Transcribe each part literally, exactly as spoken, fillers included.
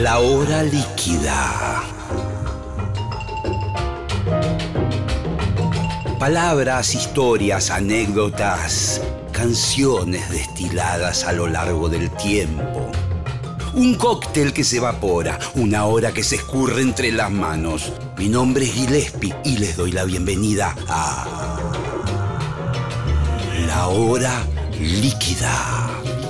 La hora líquida. Palabras, historias, anécdotas, canciones destiladas a lo largo del tiempo. Un cóctel que se evapora, una hora que se escurre entre las manos. Mi nombre es Gillespie y les doy la bienvenida a La hora líquida.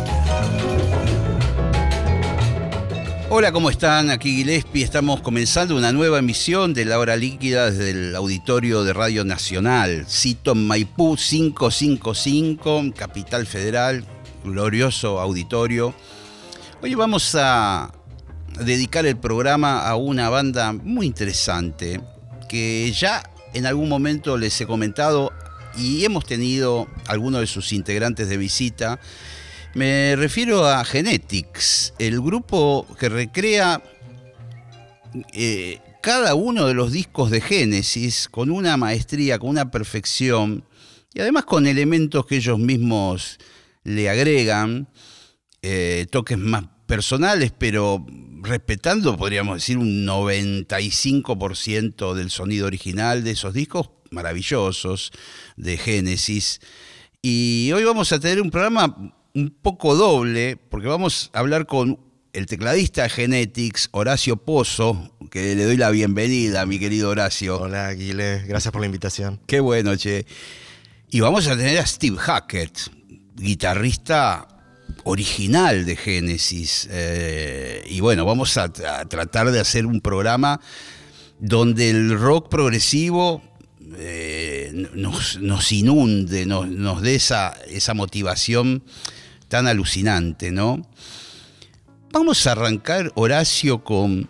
Hola, ¿cómo están? Aquí Gillespie. Estamos comenzando una nueva emisión de La Hora Líquida desde el auditorio de Radio Nacional. Cito en Maipú quinientos cincuenta y cinco, Capital Federal, glorioso auditorio. Hoy vamos a dedicar el programa a una banda muy interesante que ya en algún momento les he comentado y hemos tenido algunos de sus integrantes de visita. Me refiero a Genetics, el grupo que recrea eh, cada uno de los discos de Génesis con una maestría, con una perfección y además con elementos que ellos mismos le agregan, eh, toques más personales, pero respetando, podríamos decir, un noventa y cinco por ciento del sonido original de esos discos maravillosos de Génesis. Y hoy vamos a tener un programa un poco doble, porque vamos a hablar con el tecladista de Genetics, Horacio Pozo, que le doy la bienvenida a mi querido Horacio. Hola, Guile, gracias por la invitación. Qué bueno, che. Y vamos a tener a Steve Hackett, guitarrista original de Génesis. Eh, y bueno, vamos a, a tratar de hacer un programa donde el rock progresivo eh, nos, nos inunde, nos, nos dé esa, esa motivación tan alucinante, ¿no? Vamos a arrancar, Horacio, con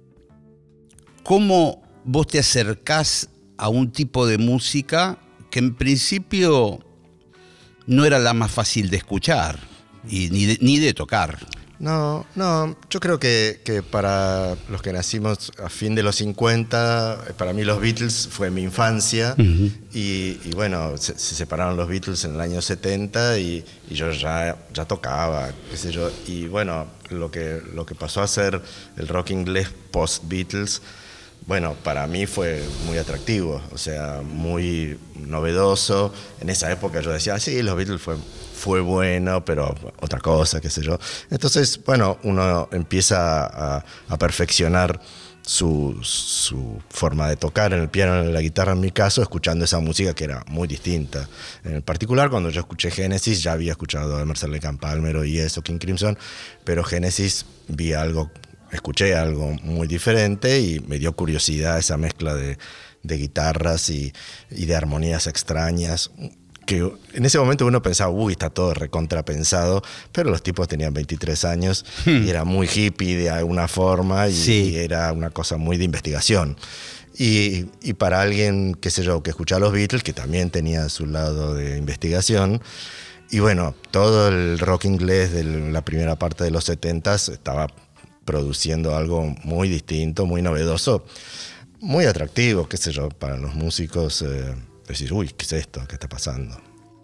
cómo vos te acercás a un tipo de música que en principio no era la más fácil de escuchar y ni de, ni de tocar. No, no, yo creo que, que para los que nacimos a fin de los cincuenta, para mí los Beatles fue mi infancia. Uh-huh. y, y bueno, se, se separaron los Beatles en el año setenta y, y yo ya, ya tocaba, qué sé yo. Y bueno, lo que, lo que pasó a ser el rock inglés post-Beatles, bueno, para mí fue muy atractivo, o sea, muy novedoso. En esa época yo decía, ah, sí, los Beatles fue... fue bueno, pero otra cosa, qué sé yo. Entonces, bueno, uno empieza a, a perfeccionar su, su forma de tocar en el piano, en la guitarra, en mi caso, escuchando esa música que era muy distinta. En particular, cuando yo escuché Génesis, ya había escuchado a Emerson Lake and Palmer o Yes o King Crimson, pero Génesis vi algo, escuché algo muy diferente y me dio curiosidad esa mezcla de, de guitarras y, y de armonías extrañas, que en ese momento uno pensaba, uy, está todo recontrapensado, pero los tipos tenían veintitrés años hmm. y era muy hippie de alguna forma y, sí. y era una cosa muy de investigación. Y, y para alguien, qué sé yo, que escuchaba a los Beatles, que también tenía su lado de investigación, y bueno, todo el rock inglés de la primera parte de los setentas estaba produciendo algo muy distinto, muy novedoso, muy atractivo, qué sé yo, para los músicos. Eh, decir, uy, ¿qué es esto? ¿Qué está pasando?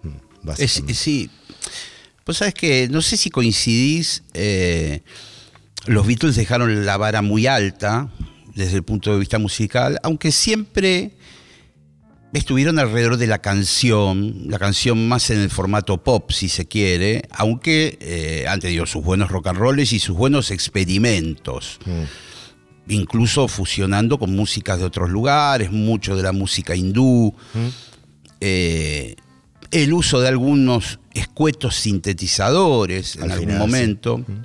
Es, sí, pues sabes que no sé si coincidís, eh, los Beatles dejaron la vara muy alta desde el punto de vista musical, aunque siempre estuvieron alrededor de la canción, la canción más en el formato pop, si se quiere, aunque eh, han tenido sus buenos rock and rolls y sus buenos experimentos. Mm. Incluso fusionando con músicas de otros lugares, mucho de la música hindú, ¿Mm? eh, el uso de algunos escuetos sintetizadores en Al algún final, momento, sí.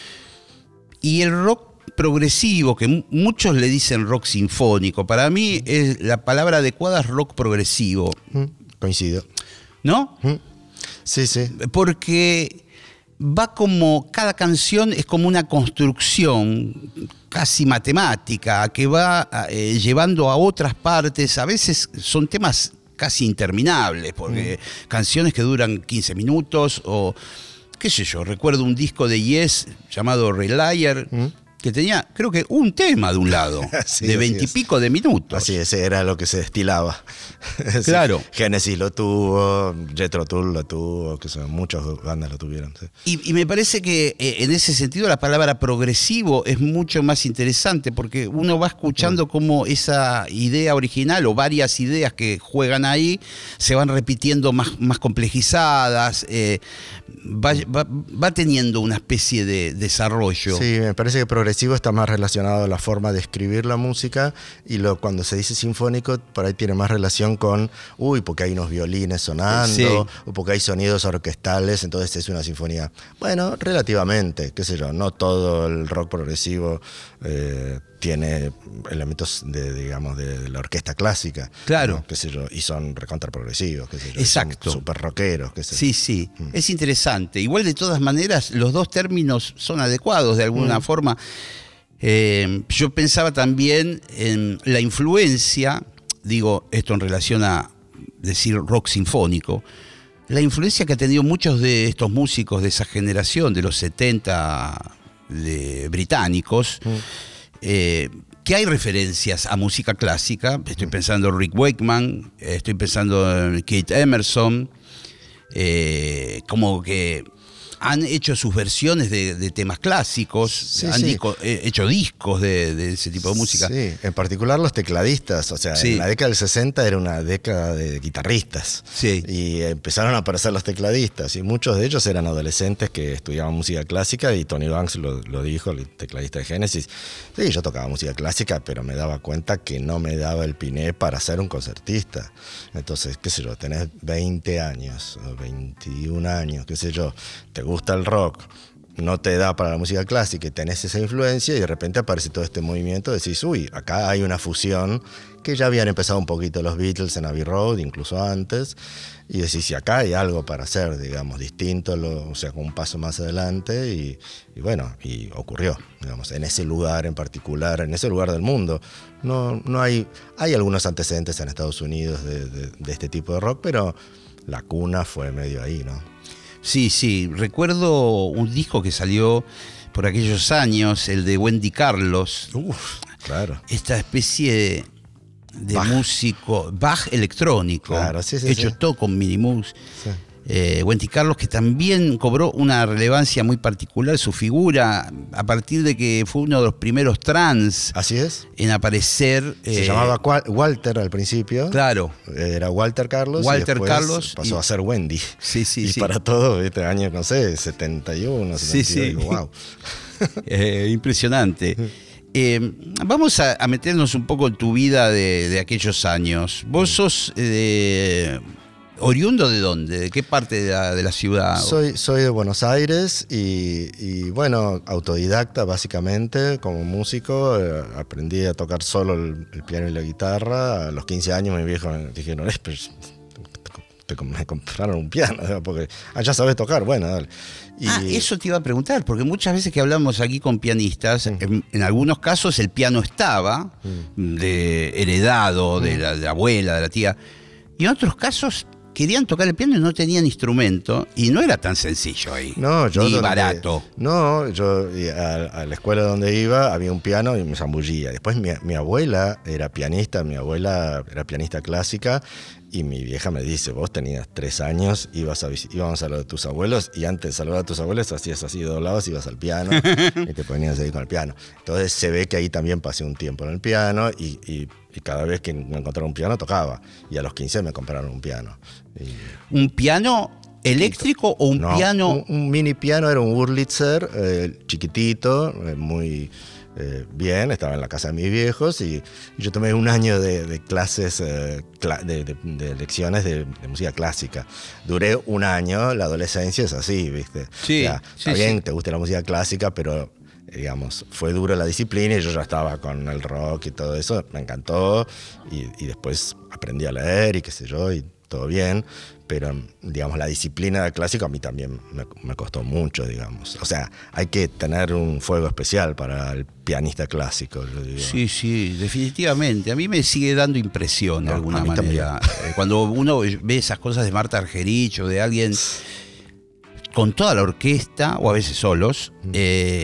Y el rock progresivo, que muchos le dicen rock sinfónico, para mí es, la palabra adecuada es rock progresivo. ¿Mm? Coincido. ¿No? ¿Mm? Sí, sí. Porque va como, cada canción es como una construcción casi matemática que va eh, llevando a otras partes. A veces son temas casi interminables, porque mm. canciones que duran quince minutos o qué sé yo. Recuerdo un disco de Yes llamado Relier, mm. que tenía, creo que un tema de un lado, sí, de veintipico de minutos. Así es, era lo que se destilaba. Claro. Sí, Genesis lo tuvo, Jethro Tull lo tuvo, que son muchas bandas lo tuvieron. Sí. Y, y me parece que eh, en ese sentido la palabra progresivo es mucho más interesante, porque uno va escuchando mm. cómo esa idea original o varias ideas que juegan ahí se van repitiendo más, más complejizadas, eh, va, va, va teniendo una especie de desarrollo. Sí, me parece que progresivo está más relacionado a la forma de escribir la música, y lo, cuando se dice sinfónico, por ahí tiene más relación con, uy, porque hay unos violines sonando, sí. o porque hay sonidos orquestales, entonces es una sinfonía. Bueno, relativamente, qué sé yo, no todo el rock progresivo eh, tiene elementos de, digamos, de, de la orquesta clásica. Claro. ¿no? Qué sé yo, y son recontra progresivos, qué sé yo. Exacto. Súper rockeros, qué sé yo. Sí, sí, mm. es interesante. Igual, de todas maneras, los dos términos son adecuados de alguna mm. forma. Eh, yo pensaba también en la influencia, digo esto en relación a decir rock sinfónico, la influencia que ha tenido muchos de estos músicos de esa generación, de los setenta de, británicos, mm. eh, que hay referencias a música clásica. Estoy pensando en Rick Wakeman, estoy pensando en Keith Emerson, eh, como que han hecho sus versiones de, de temas clásicos, sí, han sí. Disco, eh, hecho discos de, de ese tipo de música. Sí, en particular los tecladistas, o sea, sí. en la década del sesenta era una década de guitarristas, sí. y empezaron a aparecer los tecladistas, y muchos de ellos eran adolescentes que estudiaban música clásica, y Tony Banks lo, lo dijo, el tecladista de Genesis, sí, yo tocaba música clásica, pero me daba cuenta que no me daba el piné para ser un concertista. Entonces, qué sé yo, tenés veinte años, o veintiún años, qué sé yo, te gusta el rock, no te da para la música clásica y tenés esa influencia, y de repente aparece todo este movimiento, decís, uy, acá hay una fusión, que ya habían empezado un poquito los Beatles en Abbey Road, incluso antes, y decís, si acá hay algo para hacer, digamos, distinto, lo, o sea, con un paso más adelante, y, y bueno, y ocurrió, digamos, en ese lugar en particular, en ese lugar del mundo. No, no hay, hay algunos antecedentes en Estados Unidos de, de, de este tipo de rock, pero la cuna fue medio ahí, ¿no? Sí, sí, recuerdo un disco que salió por aquellos años, el de Wendy Carlos. Uf, claro. Esta especie de, de Bach. músico, Bach electrónico, claro, sí, sí, hecho sí. todo con Minimus. Sí. Eh, Wendy Carlos, que también cobró una relevancia muy particular, su figura, a partir de que fue uno de los primeros trans Así es. en aparecer. Se eh, llamaba Walter al principio. Claro. Era Walter Carlos. Walter y después Carlos. pasó y, a ser Wendy. Sí, sí, y sí. para todo, este año, no sé, setenta y uno, setenta y dos, sí, sí. Digo, wow. eh, impresionante. Eh, vamos a, a meternos un poco en tu vida de, de aquellos años. Vos sos eh, oriundo de dónde, de qué parte de la, de la ciudad. Soy, soy de Buenos Aires y, y bueno, autodidacta básicamente como músico. Eh, aprendí a tocar solo el, el piano y la guitarra. A los quince años mi viejo me dijeron, es, pero te, te, me compraron un piano, porque ah, ya sabes tocar, bueno, dale. Y... Ah, eso te iba a preguntar, porque muchas veces que hablamos aquí con pianistas, mm. en, en algunos casos el piano estaba mm. de heredado mm. de, la, de la abuela, de la tía, y en otros casos querían tocar el piano y no tenían instrumento, y no era tan sencillo ahí, no, yo ni donde, barato. No, yo a, a la escuela donde iba había un piano y me zambullía. Después mi, mi abuela era pianista, mi abuela era pianista clásica, y mi vieja me dice, vos tenías tres años, ibas a, íbamos a lo de tus abuelos, y antes de saludar a tus abuelos hacías así, doblabas, ibas al piano y te ponías ahí con el piano. Entonces se ve que ahí también pasé un tiempo en el piano, y, y, y cada vez que me encontraba un piano tocaba, y a los quince me compraron un piano. Y... ¿Un piano eléctrico o un no, piano? Un, un mini piano, era un Wurlitzer, eh, chiquitito, eh, muy... Eh, bien, estaba en la casa de mis viejos, y yo tomé un año de, de clases, eh, cla de, de, de lecciones de, de música clásica. Duré un año, la adolescencia es así, ¿viste? Sí, o sea, sí, está bien, sí. te gusta la música clásica, pero digamos, fue dura la disciplina, y yo ya estaba con el rock y todo eso, me encantó, y, y después aprendí a leer y qué sé yo, y todo bien, pero digamos la disciplina clásica a mí también me, me costó mucho, digamos. O sea, hay que tener un fuego especial para el pianista clásico, yo digo. Sí, sí, definitivamente. A mí me sigue dando impresión de no, alguna manera. También. Cuando uno ve esas cosas de Marta Argerich o de alguien con toda la orquesta, o a veces solos, mm. eh,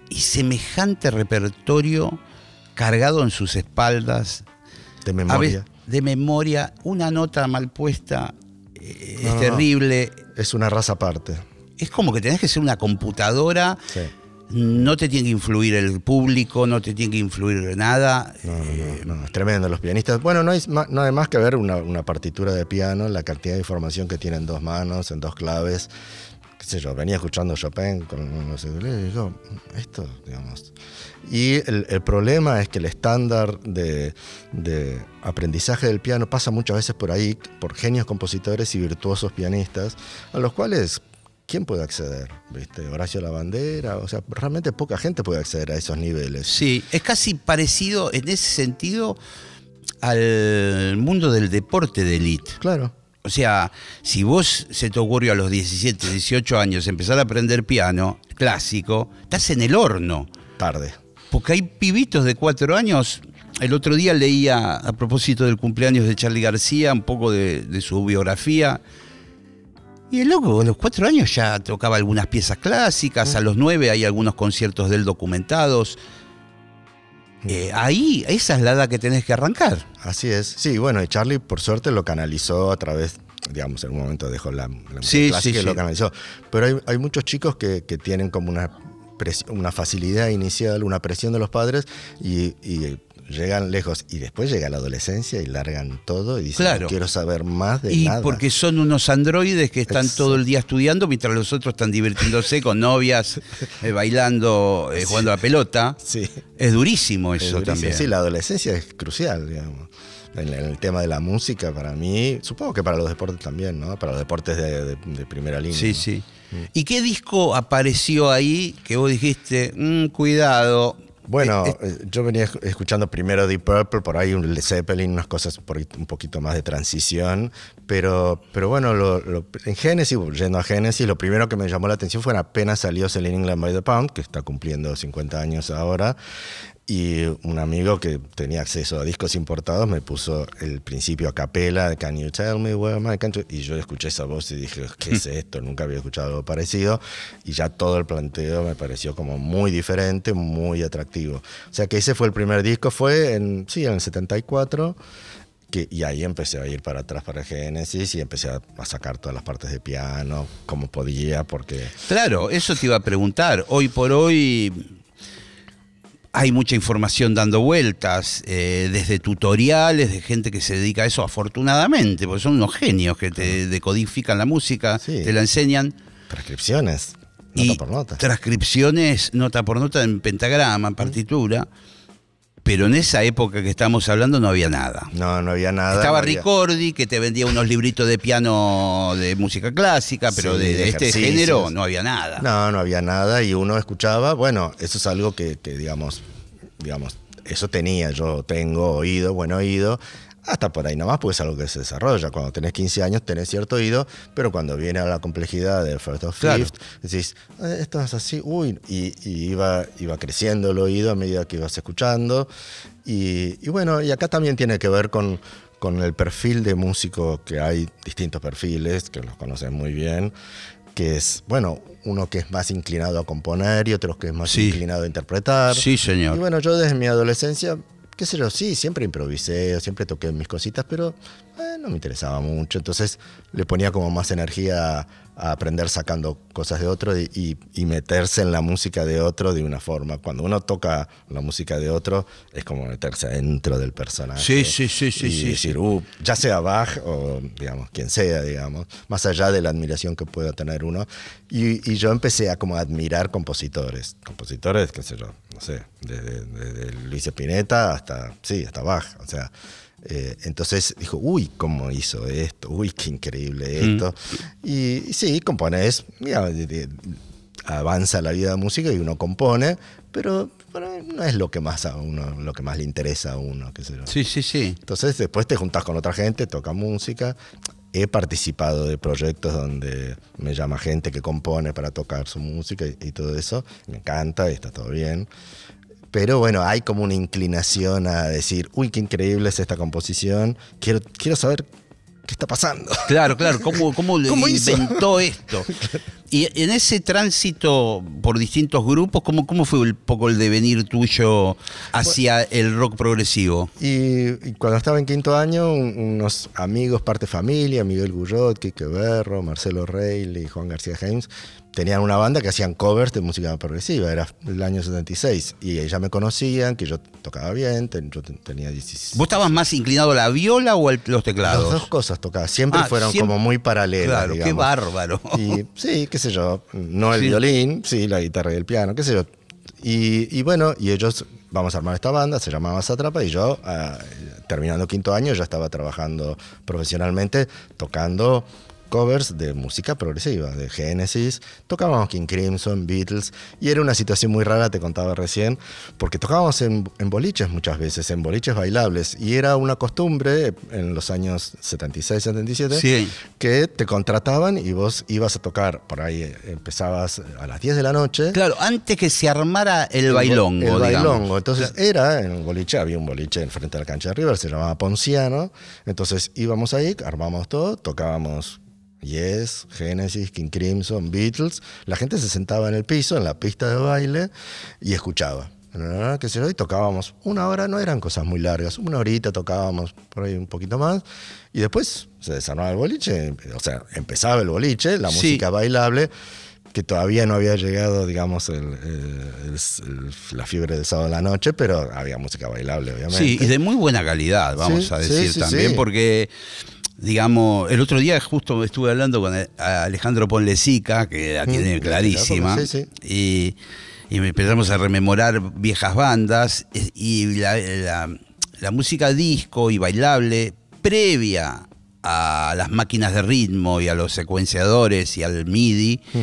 y semejante repertorio cargado en sus espaldas. De memoria. Veces, de memoria, una nota mal puesta eh, no, es terrible. Es una raza aparte. Es como que tenés que ser una computadora. Sí. No te tiene que influir el público, no te tiene que influir nada. No, no, no, no, es tremendo los pianistas. Bueno, no hay, no hay más que ver una, una partitura de piano, la cantidad de información que tiene en dos manos, en dos claves. Qué sé yo, venía escuchando Chopin con no sé, yo, esto, digamos. Y el, el problema es que el estándar de, de aprendizaje del piano pasa muchas veces por ahí, por genios compositores y virtuosos pianistas, a los cuales... ¿quién puede acceder? ¿Viste? Horacio Lavandera, o sea, realmente poca gente puede acceder a esos niveles. Sí, es casi parecido en ese sentido al mundo del deporte de élite. Claro. O sea, si vos se te ocurrió a los diecisiete, dieciocho años empezar a aprender piano clásico, estás en el horno. Tarde. Porque hay pibitos de cuatro años. El otro día leía, a propósito del cumpleaños de Charly García, un poco de, de su biografía. Y el loco, a los cuatro años ya tocaba algunas piezas clásicas, a los nueve hay algunos conciertos de él documentados. Eh, ahí, esa es la edad que tenés que arrancar. Así es. Sí, bueno, y Charly, por suerte, lo canalizó a través, digamos, en un momento dejó la, la música sí, clásica sí, y sí. lo canalizó. Pero hay, hay muchos chicos que, que tienen como una, una facilidad inicial, una presión de los padres y... y llegan lejos y después llega la adolescencia y largan todo y dicen, claro. No quiero saber más de y nada. Y porque son unos androides que están Exacto. todo el día estudiando mientras los otros están divirtiéndose con novias, eh, bailando, eh, jugando a la pelota. Sí. Es durísimo eso es durísimo. también. Sí, la adolescencia es crucial, digamos. En el tema de la música, para mí, supongo que para los deportes también, ¿no? Para los deportes de, de, de primera línea. Sí, ¿no? sí. Mm. ¿Y qué disco apareció ahí que vos dijiste, mmm, cuidado? Bueno, eh, eh, yo venía escuchando primero Deep Purple, por ahí un Led Zeppelin, unas cosas por un poquito más de transición, pero, pero bueno, lo, lo, en Genesis, yendo a Genesis, lo primero que me llamó la atención fue apenas salió Selling England by the Pound, que está cumpliendo cincuenta años ahora, y un amigo que tenía acceso a discos importados me puso el principio a capela de Can You Tell Me Where My Country, y yo escuché esa voz y dije, ¿qué es esto? Nunca había escuchado algo parecido, y ya todo el planteo me pareció como muy diferente, muy atractivo. O sea que ese fue el primer disco, fue en, sí, en el setenta y cuatro, que, y ahí empecé a ir para atrás para Genesis y empecé a, a sacar todas las partes de piano como podía, porque... Claro, eso te iba a preguntar. Hoy por hoy... hay mucha información dando vueltas, eh, desde tutoriales de gente que se dedica a eso, afortunadamente, porque son unos genios que te decodifican la música, sí. te la enseñan. Transcripciones, nota y por nota. Transcripciones, nota por nota en pentagrama, en partitura. Pero en esa época que estamos hablando no había nada. No, no había nada. Estaba no había... Ricordi, que te vendía unos libritos de piano de música clásica, pero sí, de, de este género no había nada. No, no había nada y uno escuchaba, bueno, eso es algo que, que digamos, digamos, eso tenía, yo tengo oído, buen oído, hasta por ahí nomás, porque es algo que se desarrolla. Cuando tenés quince años tenés cierto oído, pero cuando viene a la complejidad del First of Fifth, claro. decís, eh, esto es así, uy, y, y iba, iba creciendo el oído a medida que ibas escuchando. Y, y bueno, y acá también tiene que ver con, con el perfil de músico, que hay distintos perfiles, que los conocen muy bien, que es, bueno, uno que es más inclinado a componer y otro que es más sí. inclinado a interpretar. Sí, señor. Y bueno, yo desde mi adolescencia... qué sé yo, sí, siempre improvisé, siempre toqué mis cositas, pero eh, no me interesaba mucho. Entonces le ponía como más energía a, a aprender sacando cosas de otro y, y, y meterse en la música de otro de una forma. Cuando uno toca la música de otro, es como meterse dentro del personaje. Sí, sí, sí, sí. Y sí, decir, sí. Uh, ya sea Bach o, digamos, quien sea, digamos, más allá de la admiración que pueda tener uno. Y, y yo empecé a como admirar compositores. Compositores, qué sé yo, no sé, desde de, de, de Luis Spinetta hasta, sí, hasta Bach, o sea, eh, entonces dijo, uy, cómo hizo esto, uy, qué increíble esto, mm. y, y sí, componés, mira, de, de, avanza la vida de música y uno compone, pero, pero no es lo que más a uno, lo que más le interesa a uno, qué sé yo. Sí, sí, sí. Entonces después te juntás con otra gente, tocas música. He participado de proyectos donde me llama gente que compone para tocar su música y, y todo eso. Me encanta y está todo bien. Pero bueno, hay como una inclinación a decir, uy, qué increíble es esta composición. Quiero, quiero saber qué está pasando. Claro, claro, ¿cómo, cómo, ¿Cómo inventó hizo? esto? Y en ese tránsito por distintos grupos, ¿cómo, cómo fue un poco el devenir tuyo hacia bueno, el rock progresivo? Y, y cuando estaba en quinto año, un, unos amigos, parte familia, Miguel Gurrot, Quique Berro, Marcelo Reilly, Juan García Heims, tenían una banda que hacían covers de música progresiva, era el año setenta y seis, y ya me conocían, que yo tocaba bien, ten, yo tenía dieciséis. ¿Vos estabas más inclinado a la viola o a los teclados? Las dos cosas tocaba, siempre ah, fueron siempre, como muy paralelas, claro, digamos. Qué bárbaro. Y sí, qué sé yo, no el sí. violín, sí, la guitarra y el piano, qué sé yo. Y, y bueno, y ellos, vamos a armar esta banda, se llamaba Sátrapa, y yo, uh, terminando quinto año, ya estaba trabajando profesionalmente, tocando covers de música progresiva, de Genesis, tocábamos King Crimson, Beatles, y era una situación muy rara, te contaba recién, porque tocábamos en, en boliches muchas veces, en boliches bailables, y era una costumbre en los años setenta y seis, setenta y siete, sí. que te contrataban y vos ibas a tocar, por ahí empezabas a las diez de la noche. Claro, antes que se armara el, el bailongo, El bailongo, digamos. entonces claro. Era en un boliche, había un boliche enfrente de la cancha de River, se llamaba Ponciano, entonces íbamos ahí, armamos todo, tocábamos Yes, Genesis, King Crimson, Beatles. La gente se sentaba en el piso, en la pista de baile, y escuchaba. ¿Qué sé yo? Y tocábamos una hora, no eran cosas muy largas, una horita tocábamos por ahí un poquito más, y después se desarmaba el boliche, o sea, empezaba el boliche, la sí. música bailable, que todavía no había llegado, digamos, el, el, el, la fiebre del sábado de la noche, pero había música bailable, obviamente. Sí, y de muy buena calidad, vamos sí, a decir sí, sí, también, sí. porque... Digamos, el otro día justo estuve hablando con Alejandro Ponlecica, que la tiene mm, clarísima, sí, sí. Y, y empezamos a rememorar viejas bandas, y la, la, la música disco y bailable previa a las máquinas de ritmo y a los secuenciadores y al M I D I, mm.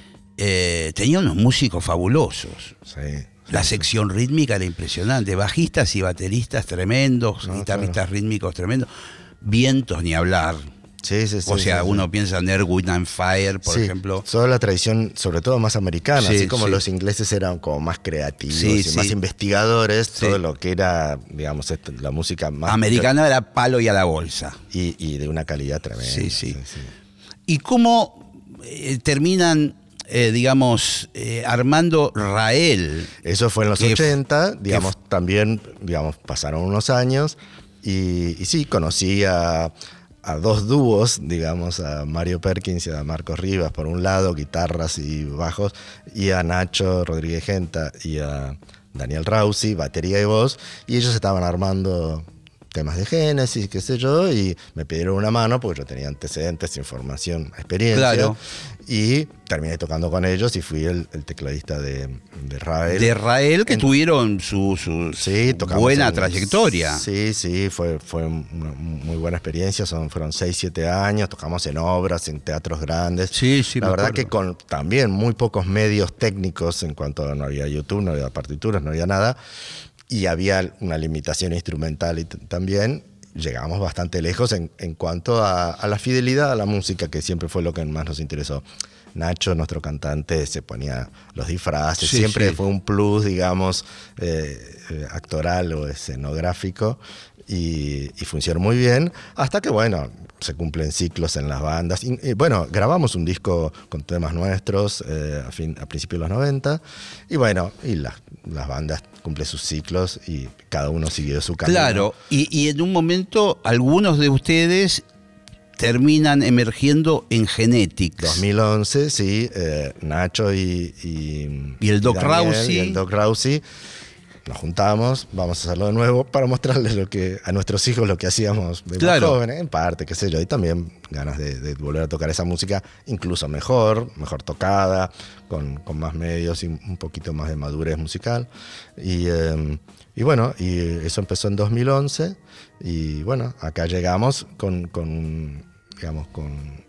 eh, tenía unos músicos fabulosos. Sí. La sección rítmica era impresionante, bajistas y bateristas tremendos, no, guitarristas claro. rítmicos tremendos. Vientos ni hablar. Sí, sí, sí. O sea, sí, uno sí. piensa en Earth, Wind and Fire, por sí, ejemplo. Toda la tradición, sobre todo más americana, sí, así como sí. los ingleses eran como más creativos sí, y sí. más investigadores, sí. todo lo que era, digamos, la música más... Americana era palo y a la bolsa. Y, y de una calidad tremenda. Sí, sí. sí, sí. ¿Y cómo eh, terminan... Eh, digamos, eh, armando Rael? Eso fue en los ochenta, digamos, también, digamos, pasaron unos años y, y sí, conocí a, a dos dúos, digamos, a Mario Perkins y a Marcos Rivas, por un lado, guitarras y bajos, y a Nacho Rodríguez Genta y a Daniel Rausi, batería y voz, y ellos estaban armando temas de Génesis, qué sé yo, y me pidieron una mano porque yo tenía antecedentes, información, experiencia. Claro. Y terminé tocando con ellos y fui el, el tecladista de, de Rael. De Rael, que en, tuvieron su, su sí, buena en, trayectoria. Sí, sí, fue, fue una muy buena experiencia. Son, fueron seis, siete años, tocamos en obras, en teatros grandes. Sí, sí, La me verdad acuerdo. que con también muy pocos medios técnicos, en cuanto a no había YouTube, no había partituras, no había nada. Y había una limitación instrumental y también llegamos bastante lejos en, en cuanto a, a la fidelidad a la música, que siempre fue lo que más nos interesó. Nacho, nuestro cantante, se ponía los disfraces, sí, siempre sí. fue un plus, digamos, eh, eh, actoral o escenográfico, y, y funcionó muy bien, hasta que, bueno, se cumplen ciclos en las bandas. Y, y bueno, grabamos un disco con temas nuestros eh, a, fin, a principios de los noventa, y bueno, y la, las bandas cumplen sus ciclos y cada uno siguió su camino. Claro, y, y en un momento algunos de ustedes terminan emergiendo en Genetics. dos mil once, sí, eh, Nacho y, y, y el Doc Rausi. Y el Doc Rausi. Nos juntamos, vamos a hacerlo de nuevo para mostrarles lo que, a nuestros hijos lo que hacíamos de claro. más jóvenes, en parte, qué sé yo, y también ganas de, de volver a tocar esa música incluso mejor, mejor tocada, con, con más medios y un poquito más de madurez musical. Y, eh, y bueno, y eso empezó en dos mil once, y bueno, acá llegamos con, con digamos, con,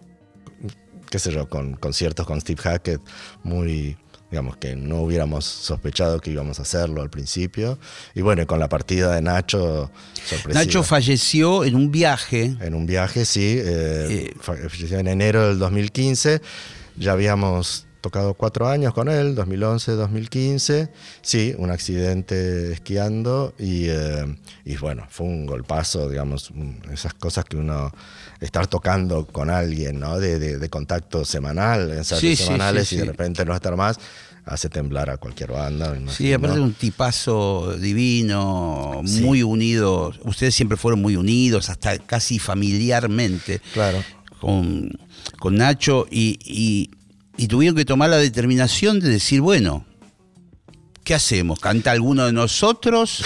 qué sé yo, con conciertos con Steve Hackett muy... digamos que no hubiéramos sospechado que íbamos a hacerlo al principio. Y bueno, con la partida de Nacho, sorpresiva. Nacho falleció en un viaje. En un viaje, sí. Eh, eh. Falleció en enero del dos mil quince. Ya habíamos tocado cuatro años con él, dos mil once, dos mil quince. Sí, un accidente esquiando y, eh, y bueno, fue un golpazo, digamos, esas cosas que uno... Estar tocando con alguien, ¿no? De, de, de contacto semanal, ensayos sí, semanales sí, sí, y de sí. repente no estar más, hace temblar a cualquier banda. Sí, aparte de un tipazo divino, sí. muy unido. Ustedes siempre fueron muy unidos, hasta casi familiarmente. Claro. Con, con Nacho y, y, y tuvieron que tomar la determinación de decir, bueno, ¿qué hacemos? ¿Canta alguno de nosotros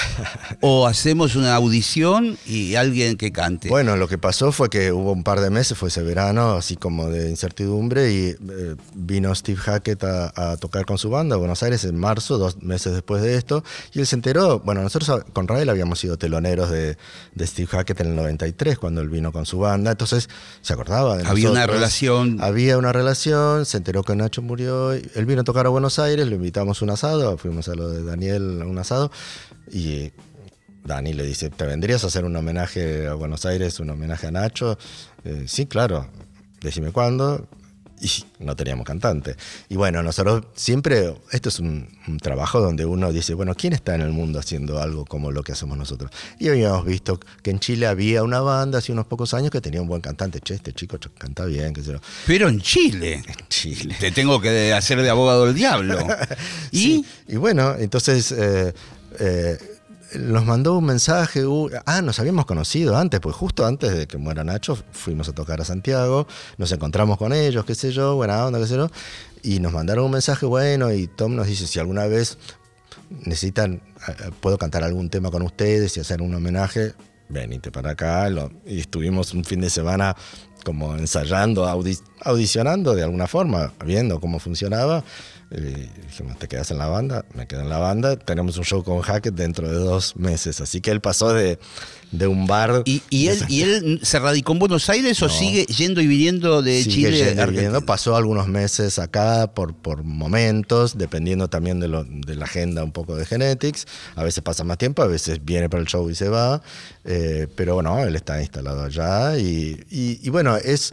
o hacemos una audición y alguien que cante? Bueno, lo que pasó fue que hubo un par de meses, fue ese verano, así como de incertidumbre, y eh, vino Steve Hackett a, a tocar con su banda a Buenos Aires en marzo, dos meses después de esto, y él se enteró. Bueno, nosotros con Rael habíamos sido teloneros de, de Steve Hackett en el noventa y tres, cuando él vino con su banda, entonces se acordaba de Había nosotros. una relación. Había una relación, se enteró que Nacho murió, él vino a tocar a Buenos Aires, lo invitamos a un asado, fuimos a lo de Daniel a un asado, y Dani le dice, ¿te vendrías a hacer un homenaje a Buenos Aires, un homenaje a Nacho? Eh, sí, claro, decime cuándo. Y no teníamos cantante. Y bueno, nosotros siempre, esto es un, un trabajo donde uno dice, bueno, ¿quién está en el mundo haciendo algo como lo que hacemos nosotros? Y habíamos visto que en Chile había una banda hace unos pocos años que tenía un buen cantante. Che, este chico canta bien, qué sé yo. Pero en Chile. En Chile. Te tengo que hacer de abogado del diablo. ¿Y? Sí, y bueno, entonces... Eh, eh, nos mandó un mensaje, uh, ah, nos habíamos conocido antes, pues justo antes de que muera Nacho fuimos a tocar a Santiago, nos encontramos con ellos, qué sé yo, buena onda, qué sé yo, y nos mandaron un mensaje, bueno, y Tom nos dice, si alguna vez necesitan, puedo cantar algún tema con ustedes y hacer un homenaje, venite para acá, lo, y estuvimos un fin de semana como ensayando, audi, audicionando de alguna forma, viendo cómo funcionaba. Y dijimos, ¿te quedas en la banda? Me quedo en la banda. Tenemos un show con Hackett dentro de dos meses. Así que él pasó de, de un bar... ¿Y, y, él, ¿Y él se radicó en Buenos Aires no. o sigue yendo y viniendo de sigue Chile? Yendo y viniendo. Pasó algunos meses acá por, por momentos, dependiendo también de, lo, de la agenda un poco de Genetics. A veces pasa más tiempo, a veces viene para el show y se va. Eh, pero bueno, él está instalado allá. Y, y, y bueno, es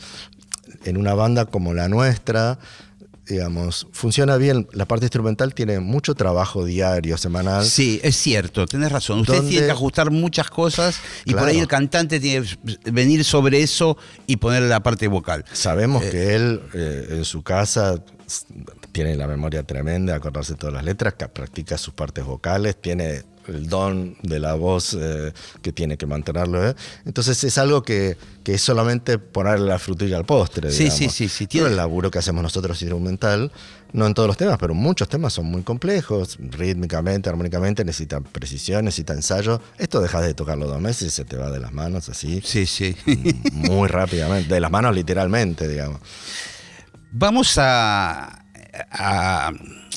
en una banda como la nuestra... digamos, funciona bien. La parte instrumental tiene mucho trabajo diario, semanal. Sí, es cierto, tenés razón. Ustedes tienen que ajustar muchas cosas y claro, por ahí el cantante tiene que venir sobre eso y ponerle la parte vocal. Sabemos eh, que él eh, en su casa tiene la memoria tremenda, acordarse de todas las letras, que practica sus partes vocales, tiene el don de la voz eh, que tiene que mantenerlo. ¿eh? Entonces es algo que, que es solamente ponerle la frutilla al postre. Sí, digamos. sí, sí, sí. Tiene el laburo que hacemos nosotros instrumental, no en todos los temas, pero muchos temas son muy complejos, rítmicamente, armónicamente, necesitan precisión, necesitan ensayo. Esto dejas de tocarlo dos meses y se te va de las manos así. Sí, sí. Muy rápidamente, de las manos literalmente, digamos. Vamos a... a...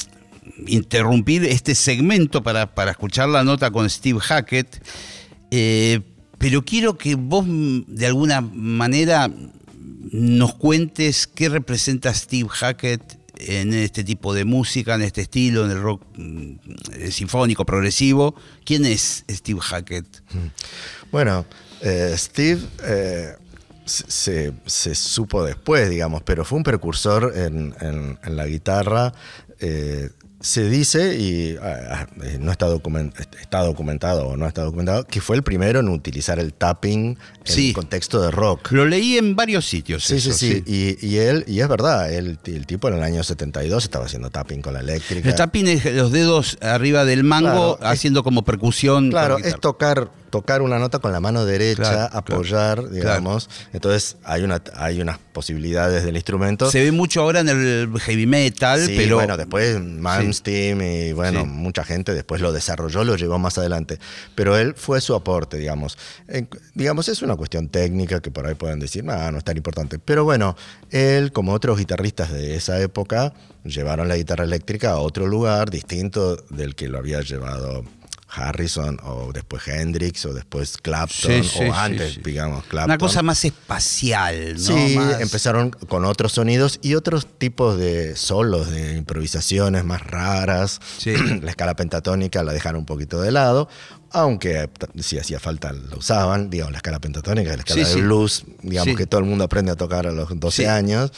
interrumpir este segmento para, para escuchar la nota con Steve Hackett, eh, pero quiero que vos de alguna manera nos cuentes qué representa Steve Hackett en este tipo de música, en este estilo, en el rock eh, sinfónico, progresivo. ¿Quién es Steve Hackett? Bueno, eh, Steve... Eh... Se, se supo después, digamos, pero fue un precursor en, en, en la guitarra. Eh, se dice, y eh, no está, document, está documentado o no está documentado, que fue el primero en utilizar el tapping en sí. contexto de rock. Lo leí en varios sitios. Sí, eso, sí, sí. sí. Y, y él, y es verdad, él, el tipo en el año setenta y dos estaba haciendo tapping con la eléctrica. El tapping es los dedos arriba del mango, claro, haciendo es, como percusión. Claro, es tocar... tocar una nota con la mano derecha, claro, apoyar, claro, digamos. Claro. Entonces hay una hay unas posibilidades del instrumento. Se ve mucho ahora en el heavy metal, sí, pero... bueno, después Malmsteen sí. y bueno, sí. mucha gente después lo desarrolló, lo llevó más adelante. Pero él fue su aporte, digamos. En, digamos, es una cuestión técnica que por ahí pueden decir, no, no es tan importante. Pero bueno, él, como otros guitarristas de esa época, llevaron la guitarra eléctrica a otro lugar distinto del que lo había llevado Harrison o después Hendrix o después Clapton sí, sí, o antes, sí, sí. digamos, Clapton. Una cosa más espacial, ¿no? Sí, más... empezaron con otros sonidos y otros tipos de solos, de improvisaciones más raras. Sí. La escala pentatónica la dejaron un poquito de lado, aunque si hacía falta lo usaban, digamos, la escala pentatónica, la escala sí, de blues, sí. digamos sí. que todo el mundo aprende a tocar a los doce sí. años.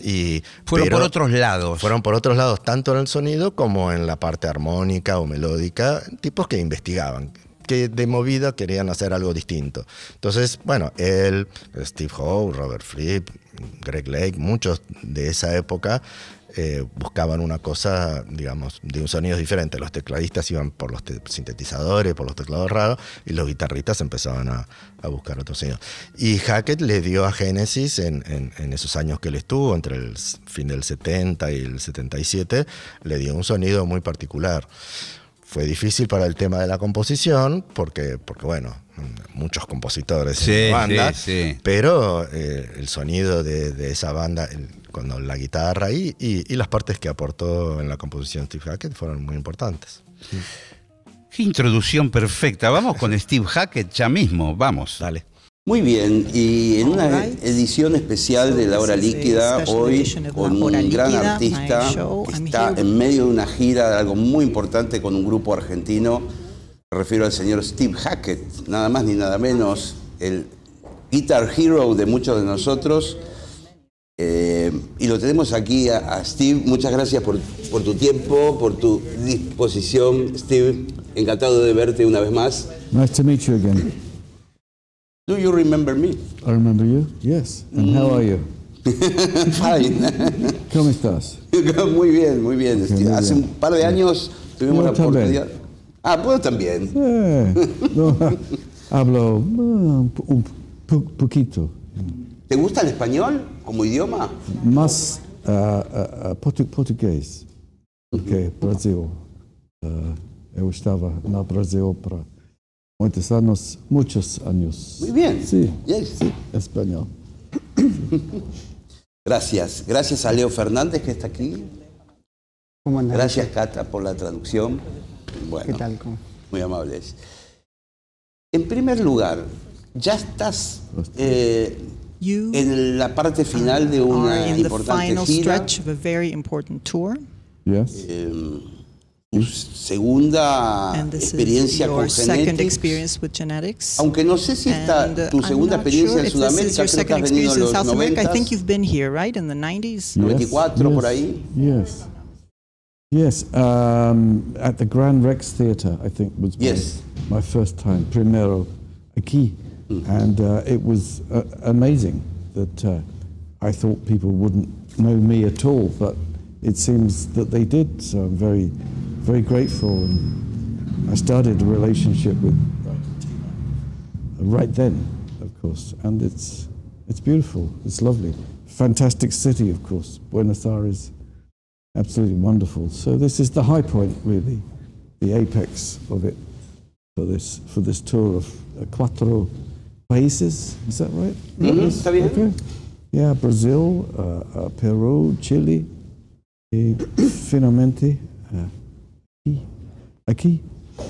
Y, fueron por otros lados. Fueron por otros lados, tanto en el sonido como en la parte armónica o melódica, tipos que investigaban, que de movida querían hacer algo distinto. Entonces, bueno, él, Steve Howe, Robert Fripp, Greg Lake, muchos de esa época eh, buscaban una cosa, digamos, de un sonido diferente. Los tecladistas iban por los te sintetizadores, por los teclados raros, y los guitarristas empezaban a, a buscar otro sonido. Y Hackett le dio a Genesis, en, en, en esos años que él estuvo, entre el fin del setenta y el setenta y siete, le dio un sonido muy particular. Fue difícil para el tema de la composición, porque, porque bueno, muchos compositores sí, en la banda, sí, sí. pero eh, el sonido de, de esa banda, el, cuando la guitarra y, y, y las partes que aportó en la composición Steve Hackett fueron muy importantes. Sí. Qué introducción perfecta. Vamos con Steve Hackett ya mismo, vamos. Dale. Muy bien, y en una edición especial de La Hora Líquida, hoy con un gran artista que está en medio de una gira de algo muy importante con un grupo argentino. Me refiero al señor Steve Hackett, nada más ni nada menos, el guitar hero de muchos de nosotros. Eh, y lo tenemos aquí a, a Steve. Muchas gracias por, por tu tiempo, por tu disposición, Steve. Encantado de verte una vez más. Nice to meet you again. Do you remember me? I remember you, yes. And mm. how are you? Fine. ¿Cómo estás? Muy bien, muy bien. Okay, muy Hace bien. un par de años tuvimos Yo la oportunidad. También. Ah, pues también. Eh, no, hablo un, un po poquito. ¿Te gusta el español como idioma? Más uh, uh, portu português, porque Brasil. Uh, eu estava no Brasil para muchos años, muchos años. Muy bien. Sí, yes. sí, español. Gracias. Gracias a Leo Fernández que está aquí. ¿Cómo andás? Gracias, Cata, por la traducción. Bueno, ¿qué tal? ¿Cómo? Muy amables. En primer lugar, ya estás eh, en la parte final de una importante gira. Yes. Eh, Tu segunda experiencia con Genetics, aunque no sé si esta And, uh, tu segunda sure experiencia en Sudamérica, creo que has venido en los noventa, right? Yes, noventa y cuatro, yes, por ahí. Yes, yes, um, at the Grand Rex Theatre, I think was my, yes. my first time, primero aquí, mm. and uh, it was uh, amazing that uh, I thought people wouldn't know me at all, but it seems that they did, so I'm very, very grateful. And I started a relationship with Argentina right then, of course, and it's it's beautiful, it's lovely. Fantastic city, of course, Buenos Aires, absolutely wonderful. So this is the high point, really, the apex of it for this for this tour of uh, cuatro países. Is that right? Mm-hmm. Está bien. Okay. Yeah, Brazil, uh, uh, Peru, Chile. Y finalmente uh, aquí, aquí.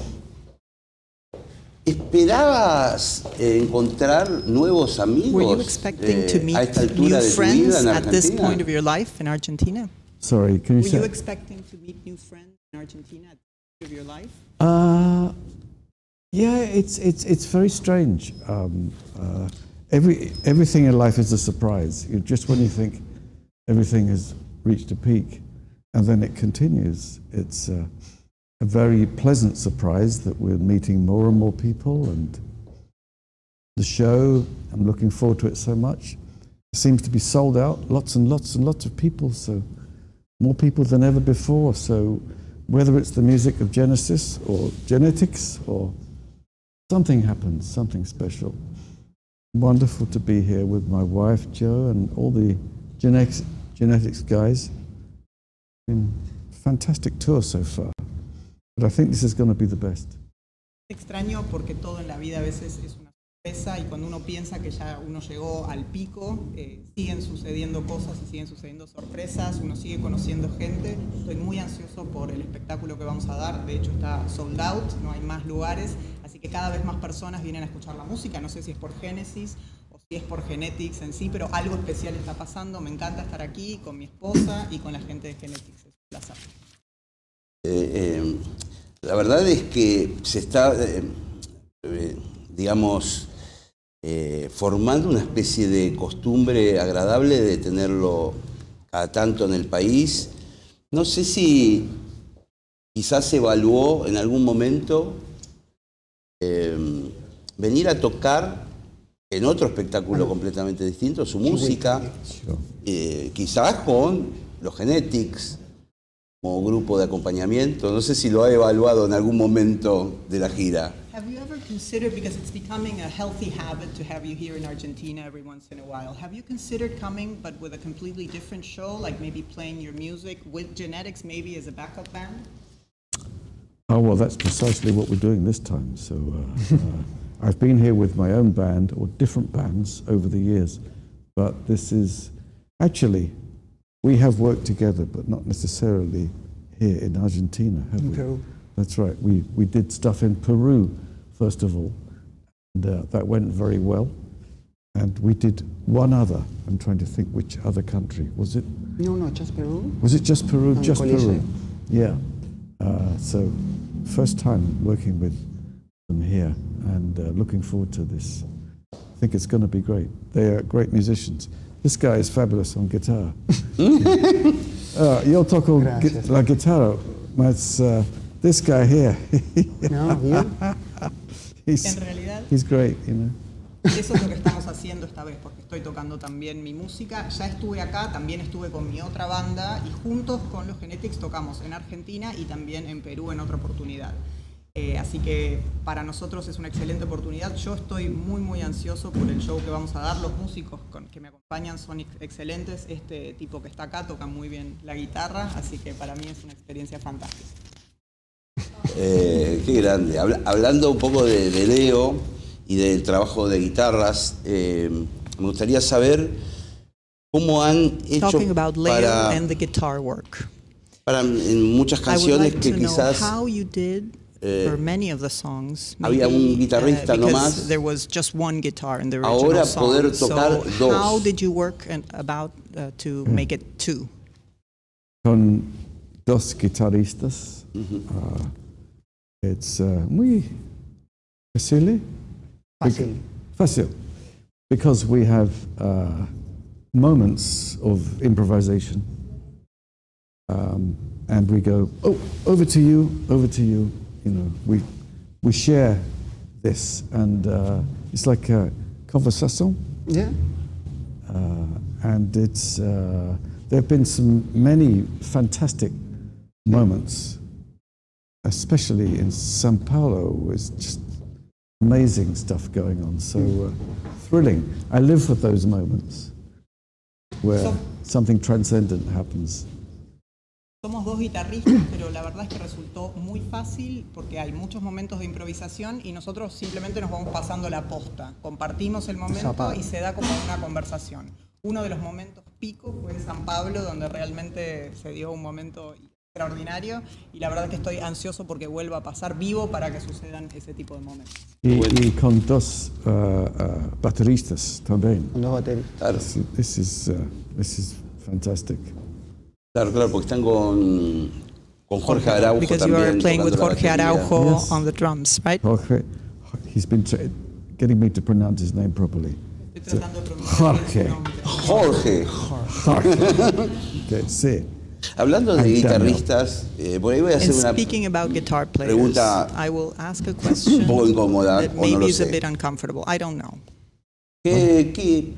¿Esperabas eh, encontrar nuevos amigos eh, a esta altura de tu vida en Argentina? Sorry, can you Were say? you expecting to meet new friends in Argentina at the end of your life? Uh, yeah, it's it's it's very strange. Um, uh, every everything in life is a surprise. You, just when you think everything has reached a peak, and then it continues. It's uh, a very pleasant surprise that we're meeting more and more people, and the show, I'm looking forward to it so much. It seems to be sold out, lots and lots and lots of people, so more people than ever before. So whether it's the music of Genesis or Genetics or something happens, something special. Wonderful to be here with my wife, Jo, and all the genetics, genetics guys. Been a fantastic tour so far, but I think this is going to be the best. Extraño porque todo en la vida a veces es una sorpresa y cuando uno piensa que ya uno llegó al pico, eh, siguen sucediendo cosas y siguen sucediendo sorpresas, uno sigue conociendo gente. Estoy muy ansioso por el espectáculo que vamos a dar, de hecho está sold out, no hay más lugares, así que cada vez más personas vienen a escuchar la música, no sé si es por Genesis o si es por Genetics en sí, pero algo especial está pasando, me encanta estar aquí con mi esposa y con la gente de Genetics, es un placer. Eh, eh, la verdad es que se está, eh, eh, digamos, eh, formando una especie de costumbre agradable de tenerlo cada tanto en el país. No sé si quizás se evaluó en algún momento eh, venir a tocar en otro espectáculo completamente distinto, su música, eh, quizás con los Genetics como grupo de acompañamiento. No sé si lo ha evaluado en algún momento de la gira. Have you ever considered, because it's becoming a healthy habit to have you here in Argentina every once in a while, have you considered coming but with a completely different show, like maybe playing your music with Genetics, maybe as a backup band? Oh, well, that's precisely what we're doing this time. So uh, uh, I've been here with my own band, or different bands, over the years. But this is, actually, we have worked together, but not necessarily here in Argentina, have we? Peru. That's right. We, we did stuff in Peru, first of all, and uh, that went very well. And we did one other. I'm trying to think which other country. Was it? No, no, just Peru. Was it just Peru? And Just Coliseo. Peru. Yeah. Uh, so, first time working with them here, and uh, looking forward to this. I think it's going to be great. They are great musicians. This guy is fabulous on guitar. uh, yo toco Gracias. la guitarra, but uh, this guy here, No, you? he's, En realidad, he's great, you know. eso es lo que estamos haciendo esta vez, porque estoy tocando también mi música. Ya estuve acá, también estuve con mi otra banda y juntos con los Genetics tocamos en Argentina y también en Perú en otra oportunidad. Eh, así que para nosotros es una excelente oportunidad. Yo estoy muy muy ansioso por el show que vamos a dar. Los músicos con, que me acompañan son ex excelentes. Este tipo que está acá toca muy bien la guitarra, así que para mí es una experiencia fantástica. Eh, qué grande. Habla, hablando un poco de, de Leo y del trabajo de guitarras, eh, me gustaría saber cómo han hecho Talking about Leo para, and the guitar work. para en muchas I would canciones like que to know quizás how you did eh, for many of the songs. había un guitarrista uh, because nomás. there was just one guitar in the original Ahora song. poder tocar so dos. how did you work and about uh, to make it two? Con dos guitarristas. uh, it's uh, muy fácil. Fácil. Fácil. Because we have uh, moments of improvisation. Um, and we go, oh, over to you, over to you. You know, we, we share this. And uh, it's like a conversation. Yeah. Uh, and it's, uh, there have been some many fantastic moments, especially in Sao Paulo, with just amazing stuff going on. So uh, thrilling. I live for those moments where So- something transcendent happens. Somos dos guitarristas, pero la verdad es que resultó muy fácil porque hay muchos momentos de improvisación y nosotros simplemente nos vamos pasando la posta. Compartimos el momento Zapado. y se da como una conversación. Uno de los momentos pico fue en San Pablo, donde realmente se dio un momento extraordinario y la verdad es que estoy ansioso porque vuelva a pasar vivo para que sucedan ese tipo de momentos. Y, y con dos uh, uh, bateristas también. Con dos baterías. claro, This, this is uh, this is fantastic. claro, claro, porque están con, con Jorge Araujo Because you también are playing with tocando la Jorge batería. Araujo Yes. on the drums, right? Jorge, he's been tra- getting me to pronounce his name properly. Estoy tratando de pronunciar bien su Jorge. nombre. Jorge, Jorge. Okay, sí. hablando de Ay, guitarristas, eh, por ahí voy a hacer And una speaking about guitar players, pregunta I will ask a question un poco incómoda, that o no maybe lo is a sé. bit uncomfortable. I don't know. ¿Qué, qué-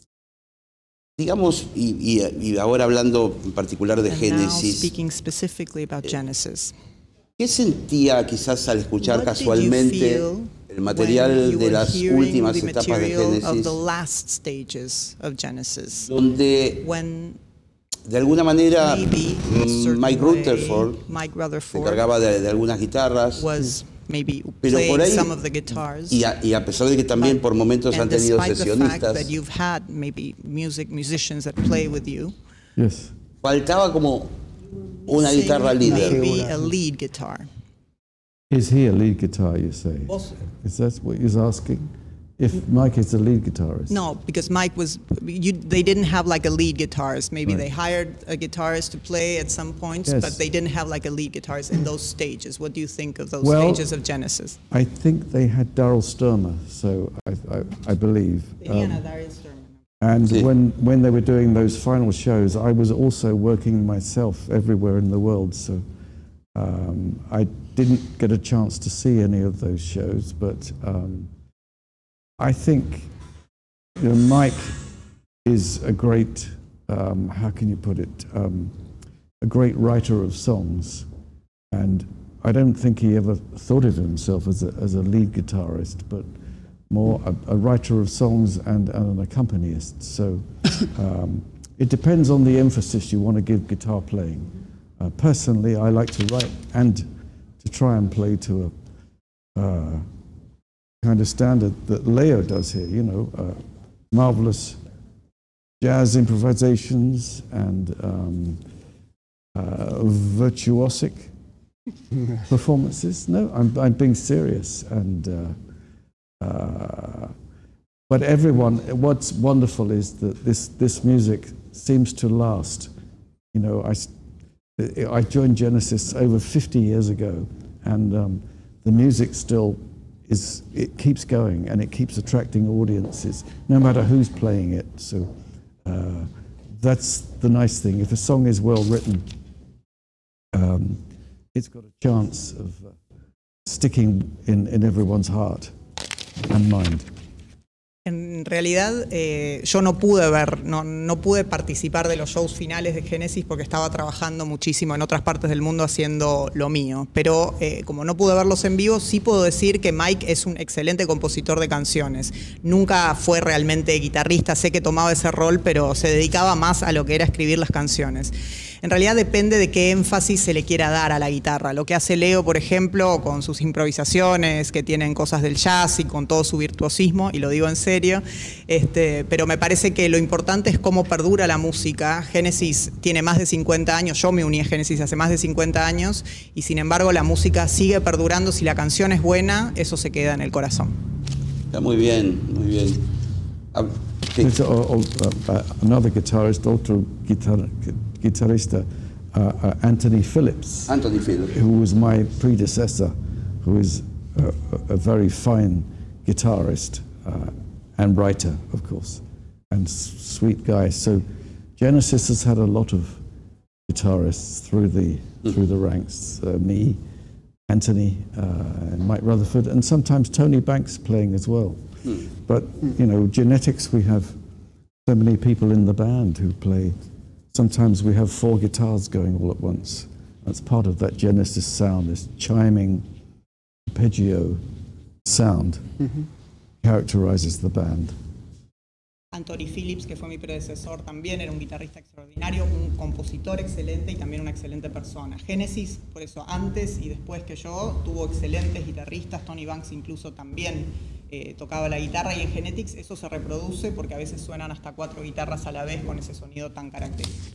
digamos, y, y- y ahora hablando en particular de And now Génesis, speaking specifically about Genesis, ¿qué sentía quizás al escuchar what did you casualmente feel el when material you de were las hearing últimas the etapas de material of Génesis, the last stages of Genesis, donde when de alguna manera maybe in a mm, certain Mike way, Rutherford Mike se Rutherford encargaba de, de algunas guitarras, was maybe pero por playing ahí, some of the guitars. y a, y a pesar de que también But- por momentos han and tenido despite the fact sesionistas, that you've had maybe music musicians that play with you, Yes. faltaba como una sing guitarra líder. maybe a lead guitar. Is he a lead guitar, you say? Vos- Is that what he's asking? If Mike is the lead guitarist? No, because Mike was, you, they didn't have like a lead guitarist. Maybe Right. they hired a guitarist to play at some points, Yes. but they didn't have like a lead guitarist in those stages. What do you think of those Well- stages of Genesis? I think they had Daryl Sturmer, so I, I, I believe. Tenían a um, Daryl Sturman. And Sí. when, when they were doing those final shows, I was also working myself everywhere in the world. So um, I didn't get a chance to see any of those shows, but um, I think you know, Mike is a great, um, how can you put it, um, a great writer of songs. And I don't think he ever thought of himself as a, as a lead guitarist, but more a, a writer of songs and, and an accompanist. So um, it depends on the emphasis you want to give guitar playing. Uh, personally, I like to write and to try and play to a uh, kind of standard that Leo does here, you know, uh, marvelous jazz improvisations and um, uh, virtuosic performances. No, I'm, I'm being serious. And uh, uh, but everyone, what's wonderful is that this this music seems to last. You know, I I joined Genesis over fifty years ago, and um, the music still is. It keeps going, and it keeps attracting audiences, no matter who's playing it. So uh, that's the nice thing. If a song is well written, Um, it's got a chance of uh, sticking in, in everyone's heart and mind. En realidad, eh, yo no pude ver, no, no pude participar de los shows finales de Genesis porque estaba trabajando muchísimo en otras partes del mundo haciendo lo mío. Pero eh, como no pude verlos en vivo, sí puedo decir que Mike es un excelente compositor de canciones. Nunca fue realmente guitarrista, sé que tomaba ese rol, pero se dedicaba más a lo que era escribir las canciones. En realidad depende de qué énfasis se le quiera dar a la guitarra. Lo que hace Leo, por ejemplo, con sus improvisaciones, que tienen cosas del jazz y con todo su virtuosismo, y lo digo en serio, este, pero me parece que lo importante es cómo perdura la música. Genesis tiene más de cincuenta años, yo me uní a Genesis hace más de cincuenta años, y sin embargo la música sigue perdurando. Si la canción es buena, eso se queda en el corazón. Está muy bien, muy bien. Ah, sí. There's a- a- a- another guitarist, otro guitar, guitarista, uh, uh, Anthony Phillips, Anthony Phillips. who was my predecessor, who is a, a a very fine guitarist uh, and writer, of course, and s- sweet guy. So Genesis has had a lot of guitarists through the through the ranks. Uh, me, Anthony, uh, and Mike Rutherford, and sometimes Tony Banks playing as well. But you know, genetics, we have so many people in the band who play. Sometimes we have four guitars going all at once. That's part of that Genesis sound, this chiming arpeggio sound characterizes the band. Anthony Phillips, que fue mi predecesor, también era un guitarrista extraordinario, un compositor excelente y también una excelente persona. Genesis, por eso, antes y después que yo, tuvo excelentes guitarristas. Tony Banks incluso también eh, tocaba la guitarra, y en Genetics eso se reproduce porque a veces suenan hasta cuatro guitarras a la vez con ese sonido tan característico.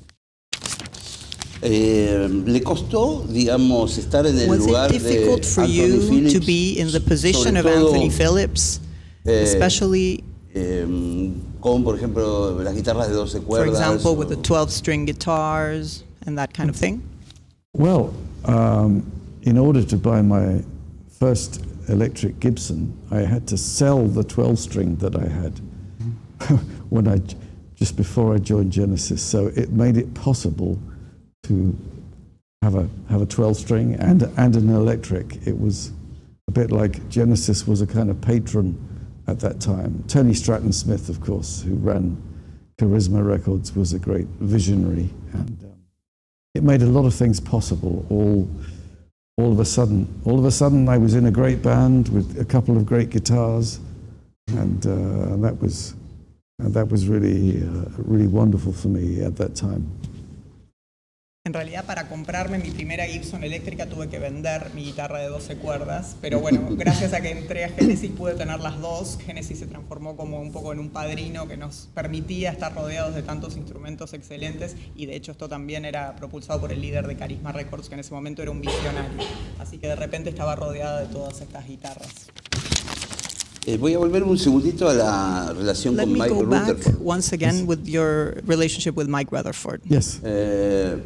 Eh, ¿Le costó, digamos, estar en el Was lugar it de difficult for Anthony you Phillips? to be in the position Sobre of todo, Anthony Phillips, eh, especially, eh, con, por ejemplo, las guitarras de doce for cuerdas? example, with the o- twelve string guitars and that kind of thing? Well, um, in order to buy my first electric Gibson, I had to sell the twelve string that I had when I just before I joined Genesis. So it made it possible to have a have a twelve string and and an electric. It was a bit like Genesis was a kind of patron at that time. Tony Stratton Smith, of course, who ran Charisma Records, was a great visionary, and um, it made a lot of things possible. All all of a sudden, all of a sudden, I was in a great band with a couple of great guitars, and uh, that was and that was really uh, really wonderful for me at that time. En realidad, para comprarme mi primera Gibson eléctrica tuve que vender mi guitarra de doce cuerdas, pero bueno, gracias a que entré a Genesis pude tener las dos. Genesis se transformó como un poco en un padrino que nos permitía estar rodeados de tantos instrumentos excelentes, y de hecho esto también era propulsado por el líder de Charisma Records, que en ese momento era un visionario. Así que de repente estaba rodeada de todas estas guitarras. Eh, voy a volver un segundito a la relación Let con me Mike go back Rutherford. once again with your relationship with Mike Rutherford. Yes. Eh,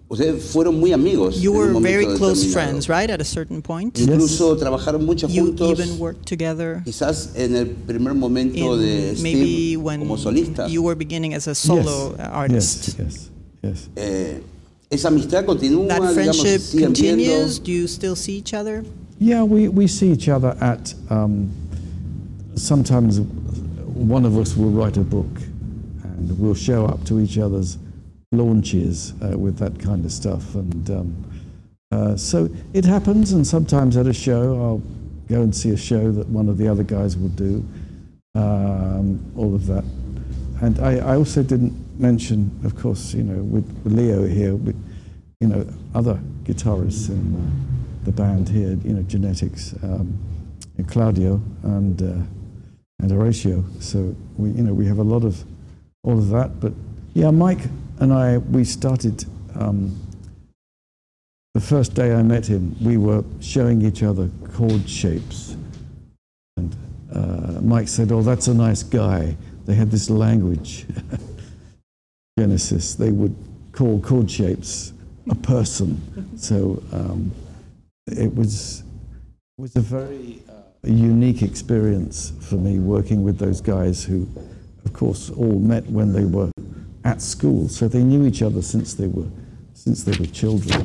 Ustedes fueron muy amigos. You en un were momento very close determinado. friends, right? At a certain point. Incluso trabajaron mucho You juntos. even worked together. Quizás en el primer momento In de maybe Steve when como solista. you were beginning as a solo Yes. artist. Yes, yes, yes. Eh, esa amistad continúa, That digamos, friendship siguen continues. viendo. Do you still see each other? Yeah, we, we see each other at, um, sometimes one of us will write a book and we'll show up to each other's launches uh, with that kind of stuff. And um, uh, so it happens, and sometimes at a show I'll go and see a show that one of the other guys will do, um, all of that. And I, I also didn't mention, of course, you know, with, with Leo here, with, you know, other guitarists in uh, the band here, you know, Genetics, um, and Claudio and uh, and Horatio. So we, you know, we have a lot of all of that. But yeah, Mike and I, we started. Um, the first day I met him, we were showing each other chord shapes, and uh, Mike said, "Oh, that's a nice guy." They had this language, Genesis. They would call chord shapes a person. So um, it was it was a very uh, unique experience for me working with those guys who, of course, all met when they were at school. So they knew each other since they were since they were children.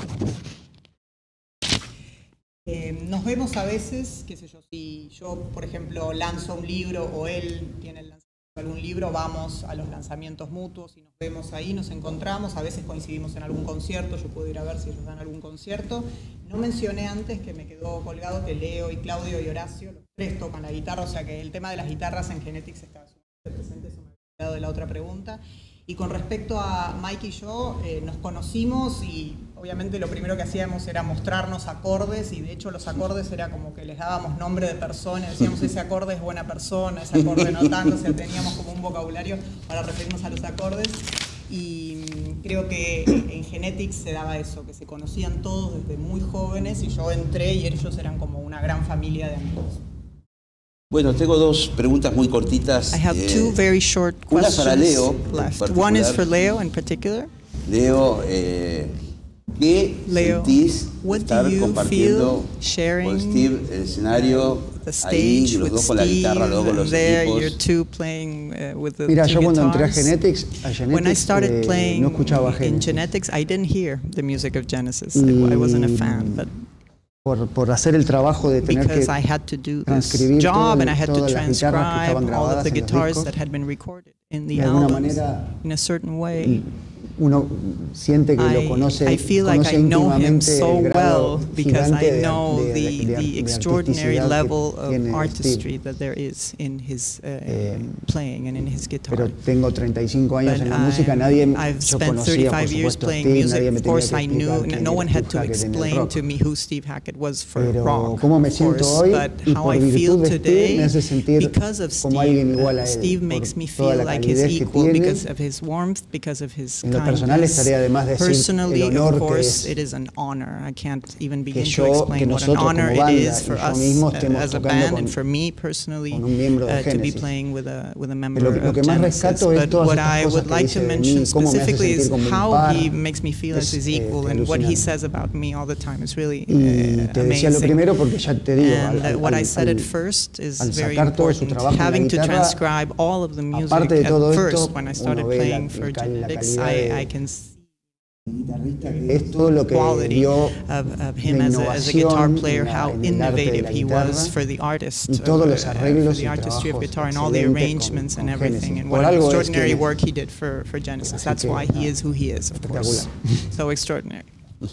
Eh, nos vemos a veces, qué sé yo, si yo, por ejemplo, lanzo un libro o él tiene el lanzamiento de algún libro, vamos a los lanzamientos mutuos y nos vemos ahí, nos encontramos, a veces coincidimos en algún concierto, yo puedo ir a ver si ellos dan algún concierto. No mencioné antes, que me quedó colgado, que Leo y Claudio y Horacio, los tres tocan la guitarra, o sea que el tema de las guitarras en Genetics está sumamente presente, eso me había quedado de la otra pregunta. Y con respecto a Mike y yo, eh, nos conocimos y obviamente lo primero que hacíamos era mostrarnos acordes, y de hecho los acordes era como que les dábamos nombre de persona, decíamos ese acorde es buena persona, ese acorde no tanto, o sea, teníamos como un vocabulario para referirnos a los acordes. Y creo que en Genetics se daba eso, que se conocían todos desde muy jóvenes, y yo entré y ellos eran como una gran familia de amigos. Bueno, tengo dos preguntas muy cortitas. I have eh, two very short una questions para Leo, left. en One is particular. for Leo in particular. Leo, eh, ¿qué Leo, sentís what do estar you compartiendo feel sharing con Steve el escenario, the ahí, stage los with dos con la guitarra, los dos con Steve, los there equipos? you're two playing uh, with the Mira, two yo cuando entré a guitars. Genetics, a Genetics When I started eh, playing no escuchaba in Genetics. Genetics, I didn't hear the music of Genesis. Y- I wasn't a fan, but Por, por hacer el trabajo de tener que because I had to do this transcribir job todo- and I had to todas las guitarras que transcribe estaban all of grabadas the en los guitars discos, that had been recorded in the de alguna albums manera in a certain way. uno siente que lo I, conoce, I feel like conoce I know him íntimamente so el grado well because gigante I de- know de- de- the, de- the de extraordinary artisticidad que level of tiene artistry Steve. that there is in his uh, Eh, playing and in his guitar. Pero tengo treinta y cinco años But en la música, I'm- nadie, I've yo spent conocía por thirty-five years supuesto playing Steve, music. nadie me Of tenía course, que I knew, explicar quién no era one had Steve to Hackett en el explain rock. to me who Steve Hackett was for Pero rock, cómo me of siento course, hoy but y how por I virtud feel de Steve today, me hace sentir because of como alguien Steve, igual a uh, él, Steve por makes me toda feel la like his calidez que equal tiene. because of his warmth, because of his En lo personal kindness. estaría de más decir Personally, el honor of que course, es it is an honor. I can't even begin yo- to que explain what an nosotros honor como banda it is for y yo us mismo uh, estemos as a tocando band con- and for me personally con un miembro de uh, to be Genesis. playing with a with a member Lo que- lo que of más Genesis. rescato es But todas what estas I cosas would que like dice to de mention mí, cómo me hace specifically sentir is como mi how par. he makes me feel as Es, his eh, equal and what he alucinante. says about me all the time. It's really Y uh, te decía lo amazing. primero porque ya te digo, And al, al, uh, what I al- said at al- first is al very sacar todo su important. trabajo en la Having to guitarra, transcribe all of the music aparte de at todo first, esto, when I uno started ve la- playing el for cal- la Genetics, calidad I, de- I can see es todo lo que quality dio of, of him de as a, as a guitar innovación player, en la- how en el arte de innovative la he guitarra was for the artist, y todos los uh, arreglos for the y artistry of trabajos guitar and all the excelentes arrangements con- and con everything, Genesis. and Por what an algo es extraordinary que- work he did for, for Genesis. Así That's que, why he is who he is, of course. espectacular. So extraordinary.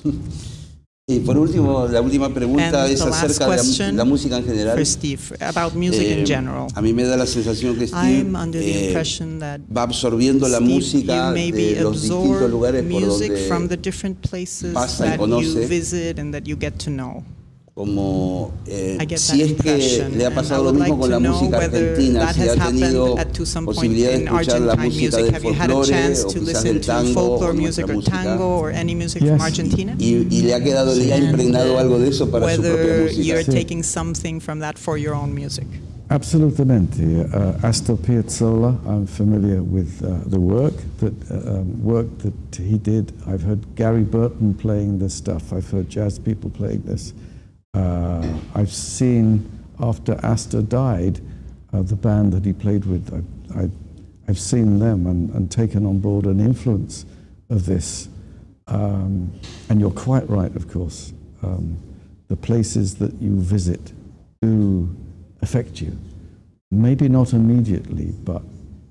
Y por último, la última pregunta And es the last acerca de la, question la música en general. for Steve, about music Eh, in general. A mí me da la sensación que Steve I'm under the eh, impression that va absorbiendo la Steve, música you maybe de los distintos absorb lugares por music from the donde different places pasa y that you conoce. visit and that you get to know. como eh, I get si that es que impression, le ha and I pasado lo would mismo like con to la know música whether argentina, that si has ha tenido happened at to some point posibilidad de in escuchar la Argentine música music. del Have you had a folclore chance o to quizás listen del to tango folklore o music nuestra or música, tango or any music Yes. from Argentina? y, y le ha quedado, le ha And, impregnado uh, algo de eso para su propia Whether música. you're Sí. taking something from that for your own music. Absolutamente. Uh, Astor Piazzolla, I'm familiar with uh, the work that uh, um, work that he did. I've heard Gary Burton playing this stuff. I've heard jazz people playing this. Uh, I've seen, after Astor died, uh, the band that he played with, I, I, I've seen them and, and taken on board an influence of this. Um, and you're quite right, of course. Um, the places that you visit do affect you. Maybe not immediately, but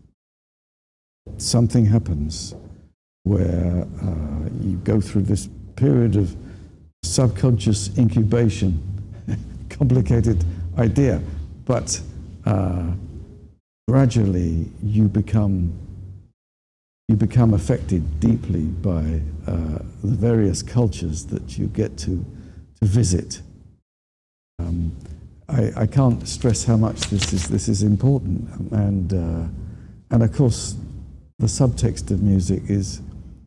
something happens where uh, you go through this period of subconscious incubation. Complicated idea, but uh, gradually you become you become affected deeply by uh, the various cultures that you get to to visit. Um, I, I can't stress how much this is this is important, and uh, and of course, the subtext of music is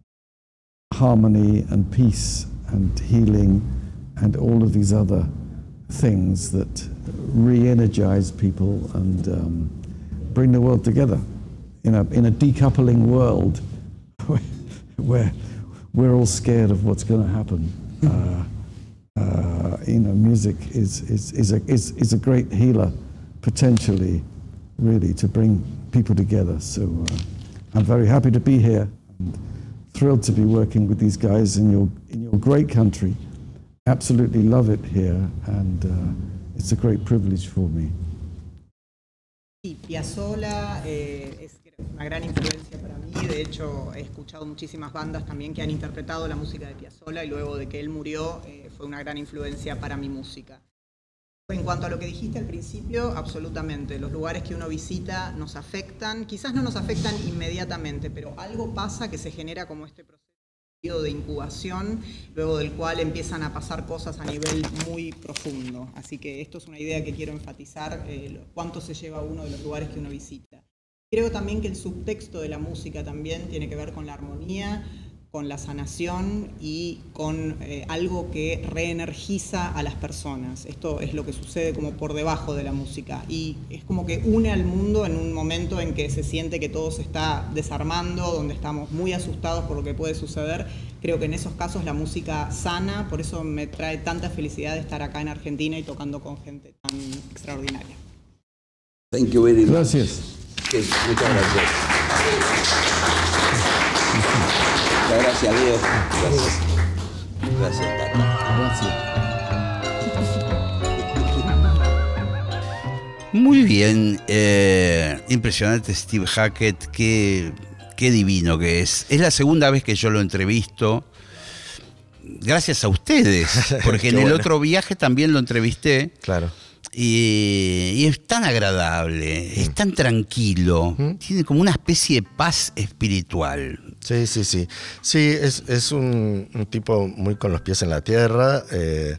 harmony and peace and healing and all of these other things that re-energize people and um, bring the world together in a in a decoupling world where, where we're all scared of what's going to happen. Uh, Uh, you know, music is is is a is, is a great healer, potentially, really, to bring people together. So uh, I'm very happy to be here, and thrilled to be working with these guys in your in your great country. Absolutely love it here, and uh, it's a great privilege for me. Sí, Piazzolla eh, es una gran influencia para mí. De hecho, he escuchado muchísimas bandas también que han interpretado la música de Piazzolla y luego de que él murió eh, fue una gran influencia para mi música. En cuanto a lo que dijiste al principio, absolutamente. Los lugares que uno visita nos afectan, quizás no nos afectan inmediatamente, pero algo pasa que se genera como este proceso de incubación, luego del cual empiezan a pasar cosas a nivel muy profundo. Así que esto es una idea que quiero enfatizar, eh, cuánto se lleva uno de los lugares que uno visita. Creo también que el subtexto de la música también tiene que ver con la armonía, con la sanación y con eh, algo que reenergiza a las personas. Esto es lo que sucede como por debajo de la música y es como que une al mundo en un momento en que se siente que todo se está desarmando, donde estamos muy asustados por lo que puede suceder. Creo que en esos casos la música sana, por eso me trae tanta felicidad de estar acá en Argentina y tocando con gente tan extraordinaria. Thank you very much. Gracias. Sí, muchas gracias. Muchas gracias, Leo. Gracias. Gracias, Tata. Gracias. Muy bien. Eh, impresionante Steve Hackett. Qué, qué divino que es. Es la segunda vez que yo lo entrevisto. Gracias a ustedes. Porque en el bueno. otro viaje también lo entrevisté. Claro. Y, y es tan agradable, mm. es tan tranquilo, mm. tiene como una especie de paz espiritual. Sí, sí, sí. Sí, es, es un, un tipo muy con los pies en la tierra. Eh,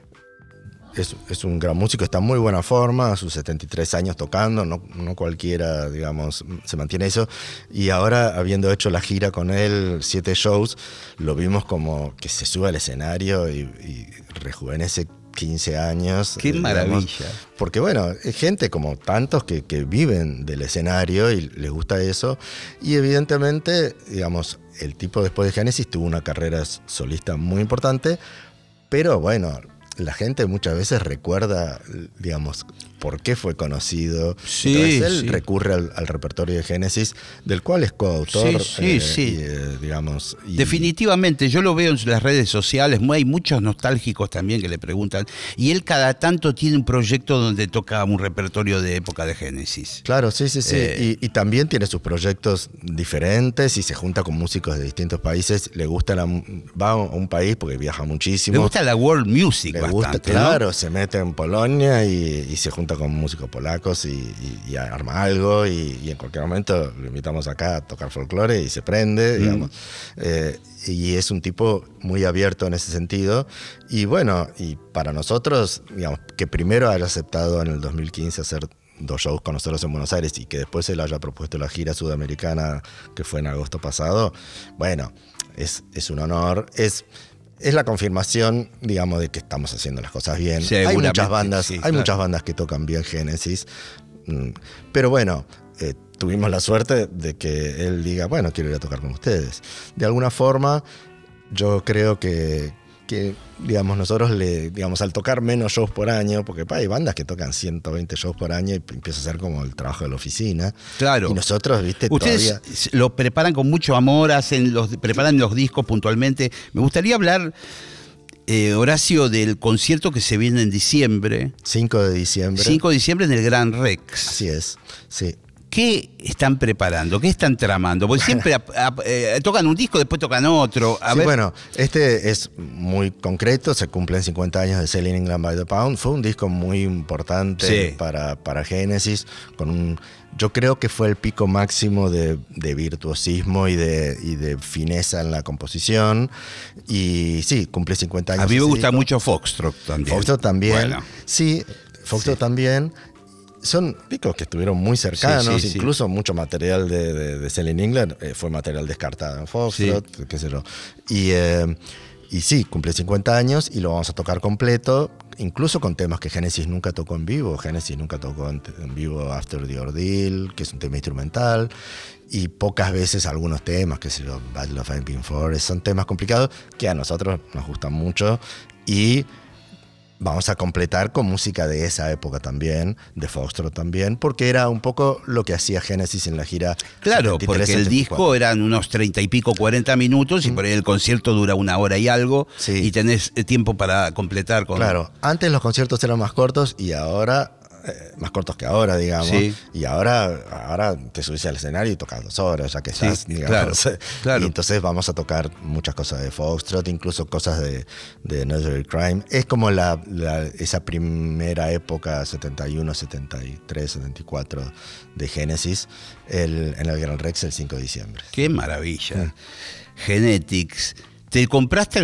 es, es un gran músico, está en muy buena forma, a sus setenta y tres años tocando, no, no cualquiera, digamos, se mantiene eso. Y ahora, habiendo hecho la gira con él, siete shows, lo vimos como que se sube al escenario y, y rejuvenece quince años. ¡Qué digamos, maravilla! Porque bueno, es gente como tantos que, que viven del escenario y les gusta eso. Y evidentemente, digamos, el tipo después de Genesis tuvo una carrera solista muy importante, pero bueno, la gente muchas veces recuerda, digamos, por qué fue conocido. Sí, Entonces él sí. recurre al, al repertorio de Genesis, del cual es coautor. Sí, sí, eh, sí. Y, eh, digamos, y, Definitivamente, yo lo veo en las redes sociales, hay muchos nostálgicos también que le preguntan, y él cada tanto tiene un proyecto donde toca un repertorio de época de Génesis. Claro, sí, sí, sí. Eh, y, y también tiene sus proyectos diferentes y se junta con músicos de distintos países. Le gusta la, va a un país porque viaja muchísimo. Le gusta la world music Le bastante, gusta, claro, ¿no? se mete en Polonia y, y se junta con músicos polacos y, y, y arma algo y, y en cualquier momento lo invitamos acá a tocar folclore y se prende, digamos. Mm. Eh, y es un tipo muy abierto en ese sentido. Y bueno, y para nosotros, digamos, que primero haya aceptado en el dos mil quince hacer dos shows con nosotros en Buenos Aires y que después él haya propuesto la gira sudamericana que fue en agosto pasado, bueno, es, es un honor. Es... Es la confirmación, digamos, de que estamos haciendo las cosas bien. Sí, hay muchas bandas, sí, hay claro. muchas bandas que tocan bien Génesis, Mm, Pero bueno, eh, tuvimos la suerte de que él diga, bueno, quiero ir a tocar con ustedes. De alguna forma, yo creo que, que digamos, nosotros, le, digamos, al tocar menos shows por año, porque pa, hay bandas que tocan ciento veinte shows por año y empieza a ser como el trabajo de la oficina. Claro. Y nosotros, viste, ustedes todavía... lo preparan con mucho amor, hacen los, preparan los discos puntualmente. Me gustaría hablar, eh, Horacio, del concierto que se viene en diciembre. cinco de diciembre. cinco de diciembre en el Gran Rex. Así es, sí. ¿Qué están preparando? ¿Qué están tramando? Porque siempre a, a, eh, tocan un disco, después tocan otro. A Sí, ver. bueno, este es muy concreto, se cumplen cincuenta años de Selling England by the Pound. Fue un disco muy importante Sí. para, para Genesis, con un, yo creo que fue el pico máximo de, de virtuosismo y de, y de fineza en la composición. Y sí, cumple cincuenta años. A mí me ese gusta disco. mucho Foxtrot también. Foxtrot también. Bueno. Sí, Foxtrot Sí. también. Son discos que estuvieron muy cercanos, Sí, sí, sí. incluso mucho material de, de, de Selling England eh, fue material descartado en Foxtrot, sí. qué sé yo. Y, eh, y sí, cumple cincuenta años y lo vamos a tocar completo, incluso con temas que Genesis nunca tocó en vivo. Genesis nunca tocó en, en vivo After the Ordeal, que es un tema instrumental, y pocas veces algunos temas, que sé yo, Battle of Epping Forest, son temas complicados que a nosotros nos gustan mucho y vamos a completar con música de esa época también, de Foxtrot también, porque era un poco lo que hacía Genesis en la gira. Claro, setenta y tres, porque el setenta y cuatro. disco eran unos treinta y pico, cuarenta minutos, y por ahí el concierto dura una hora y algo, Sí. y tenés tiempo para completar con... Claro, antes los conciertos eran más cortos y ahora, eh, más cortos que ahora, digamos, Sí. y ahora, ahora te subís al escenario y tocas dos horas, ya que Sí, estás, digamos. claro, claro. Y entonces vamos a tocar muchas cosas de Foxtrot, incluso cosas de, de Nursery Crime. Es como la, la, esa primera época, setenta y uno, setenta y tres, setenta y cuatro de Genesis, el, en el Gran Rex el cinco de diciembre. Qué maravilla. Genetics. ¿Te compraste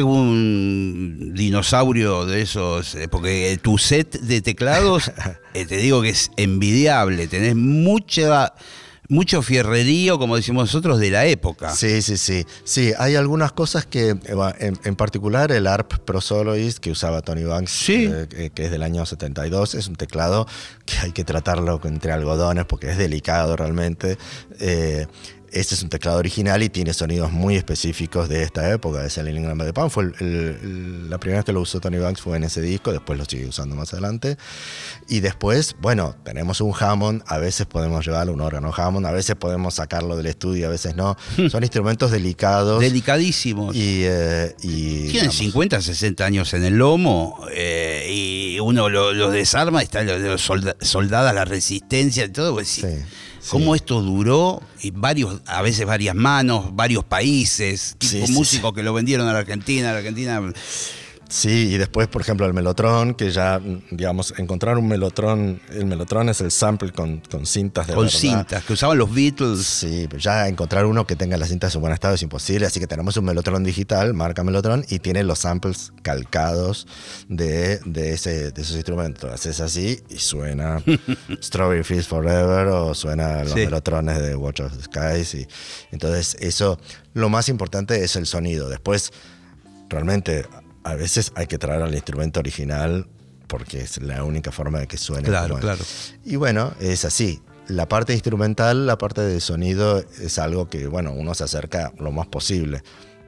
algún dinosaurio de esos? Eh, Porque tu set de teclados, eh, te digo que es envidiable. Tenés mucha, mucho fierrerío, como decimos nosotros, de la época. Sí, sí, sí. Sí, hay algunas cosas que, en, en particular el A R P Pro Soloist que usaba Tony Banks, Sí. eh, que es del año setenta y dos, es un teclado que hay que tratarlo entre algodones porque es delicado realmente. Eh, Este es un teclado original y tiene sonidos muy específicos de esta época, de Selling England by the Pound. Fue el, el, la primera vez que lo usó Tony Banks fue en ese disco, después lo sigue usando más adelante. Y después, bueno, tenemos un Hammond, a veces podemos llevarlo, un órgano Hammond, a veces podemos sacarlo del estudio, a veces no. Son instrumentos delicados. Delicadísimos. Y, eh, y Tienen digamos, cincuenta, sesenta años en el lomo, eh, y uno los lo desarma, están los, los solda, soldadas, la resistencia y todo. Pues, sí, cómo sí. esto duró, y varios, a veces varias manos, varios países, tipo Sí, sí, músicos sí. que lo vendieron a la Argentina, a la Argentina. Sí, y después, por ejemplo, el Mellotron, que ya, digamos, encontrar un Mellotron, el Mellotron es el sample con, con cintas de Con verdad. cintas, que usaban los Beatles. Sí, pero ya encontrar uno que tenga las cintas en buen estado es imposible, así que tenemos un Mellotron digital, marca Mellotron, y tiene los samples calcados de, de, ese, de esos instrumentos. Haces así y suena Strawberry Fields Forever o suena los Sí. Mellotrones de Watch of the Skies. Y, entonces, eso, lo más importante es el sonido. Después, realmente, a veces hay que traer al instrumento original porque es la única forma de que suene. Claro, como es. claro. Y bueno, es así. La parte instrumental, la parte de sonido es algo que, bueno, uno se acerca lo más posible.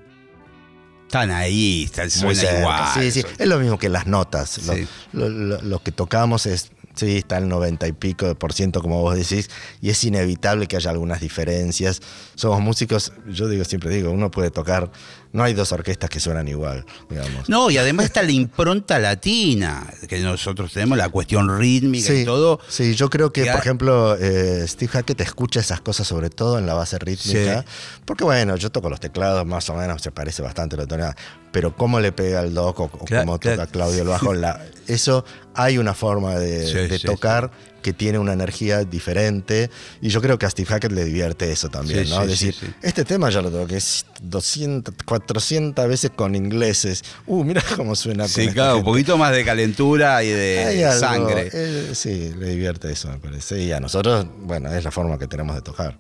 Están ahí, están, Muy suena cerca. igual. Sí, sí. Son- Es lo mismo que las notas. Lo, Sí. lo- lo- lo que tocamos es, sí, está el noventa y pico de por ciento, como vos decís, y es inevitable que haya algunas diferencias. Somos músicos, yo digo, siempre digo, uno puede tocar, no hay dos orquestas que suenan igual, digamos. No, y además está la impronta latina, que nosotros tenemos, la cuestión rítmica y Sí, todo. sí, yo creo que, que por ha- ejemplo, eh, Steve Hackett escucha esas cosas sobre todo en la base rítmica, Sí. porque bueno, yo toco los teclados, más o menos se parece bastante la tonalidad, pero cómo le pega el doc o, o Claro, cómo claro. toca Claudio el bajo, la, eso hay una forma de, Sí, de sí, tocar que tiene una energía diferente, y yo creo que a Steve Hackett le divierte eso también, Sí, ¿no? sí, Decir, sí, sí. este tema ya lo toqué doscientas, cuatrocientas veces con ingleses, uh, mira cómo suena. Sí, con esta claro, un gente. poquito más de calentura y Hay de algo, sangre. eh, sí, le divierte eso, me parece. Y a nosotros, bueno, es la forma que tenemos de tocar.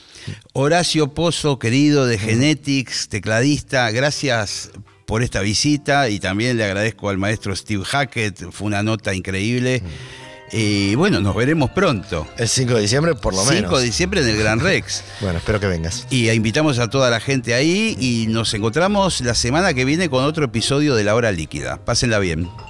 Horacio Pozo, querido de Genetics, tecladista, gracias por esta visita, y también le agradezco al maestro Steve Hackett, fue una nota increíble. Y bueno, nos veremos pronto. El cinco de diciembre, por lo menos. cinco de diciembre en el Gran Rex. Bueno, espero que vengas. Y invitamos a toda la gente ahí y nos encontramos la semana que viene con otro episodio de La Hora Líquida. Pásenla bien.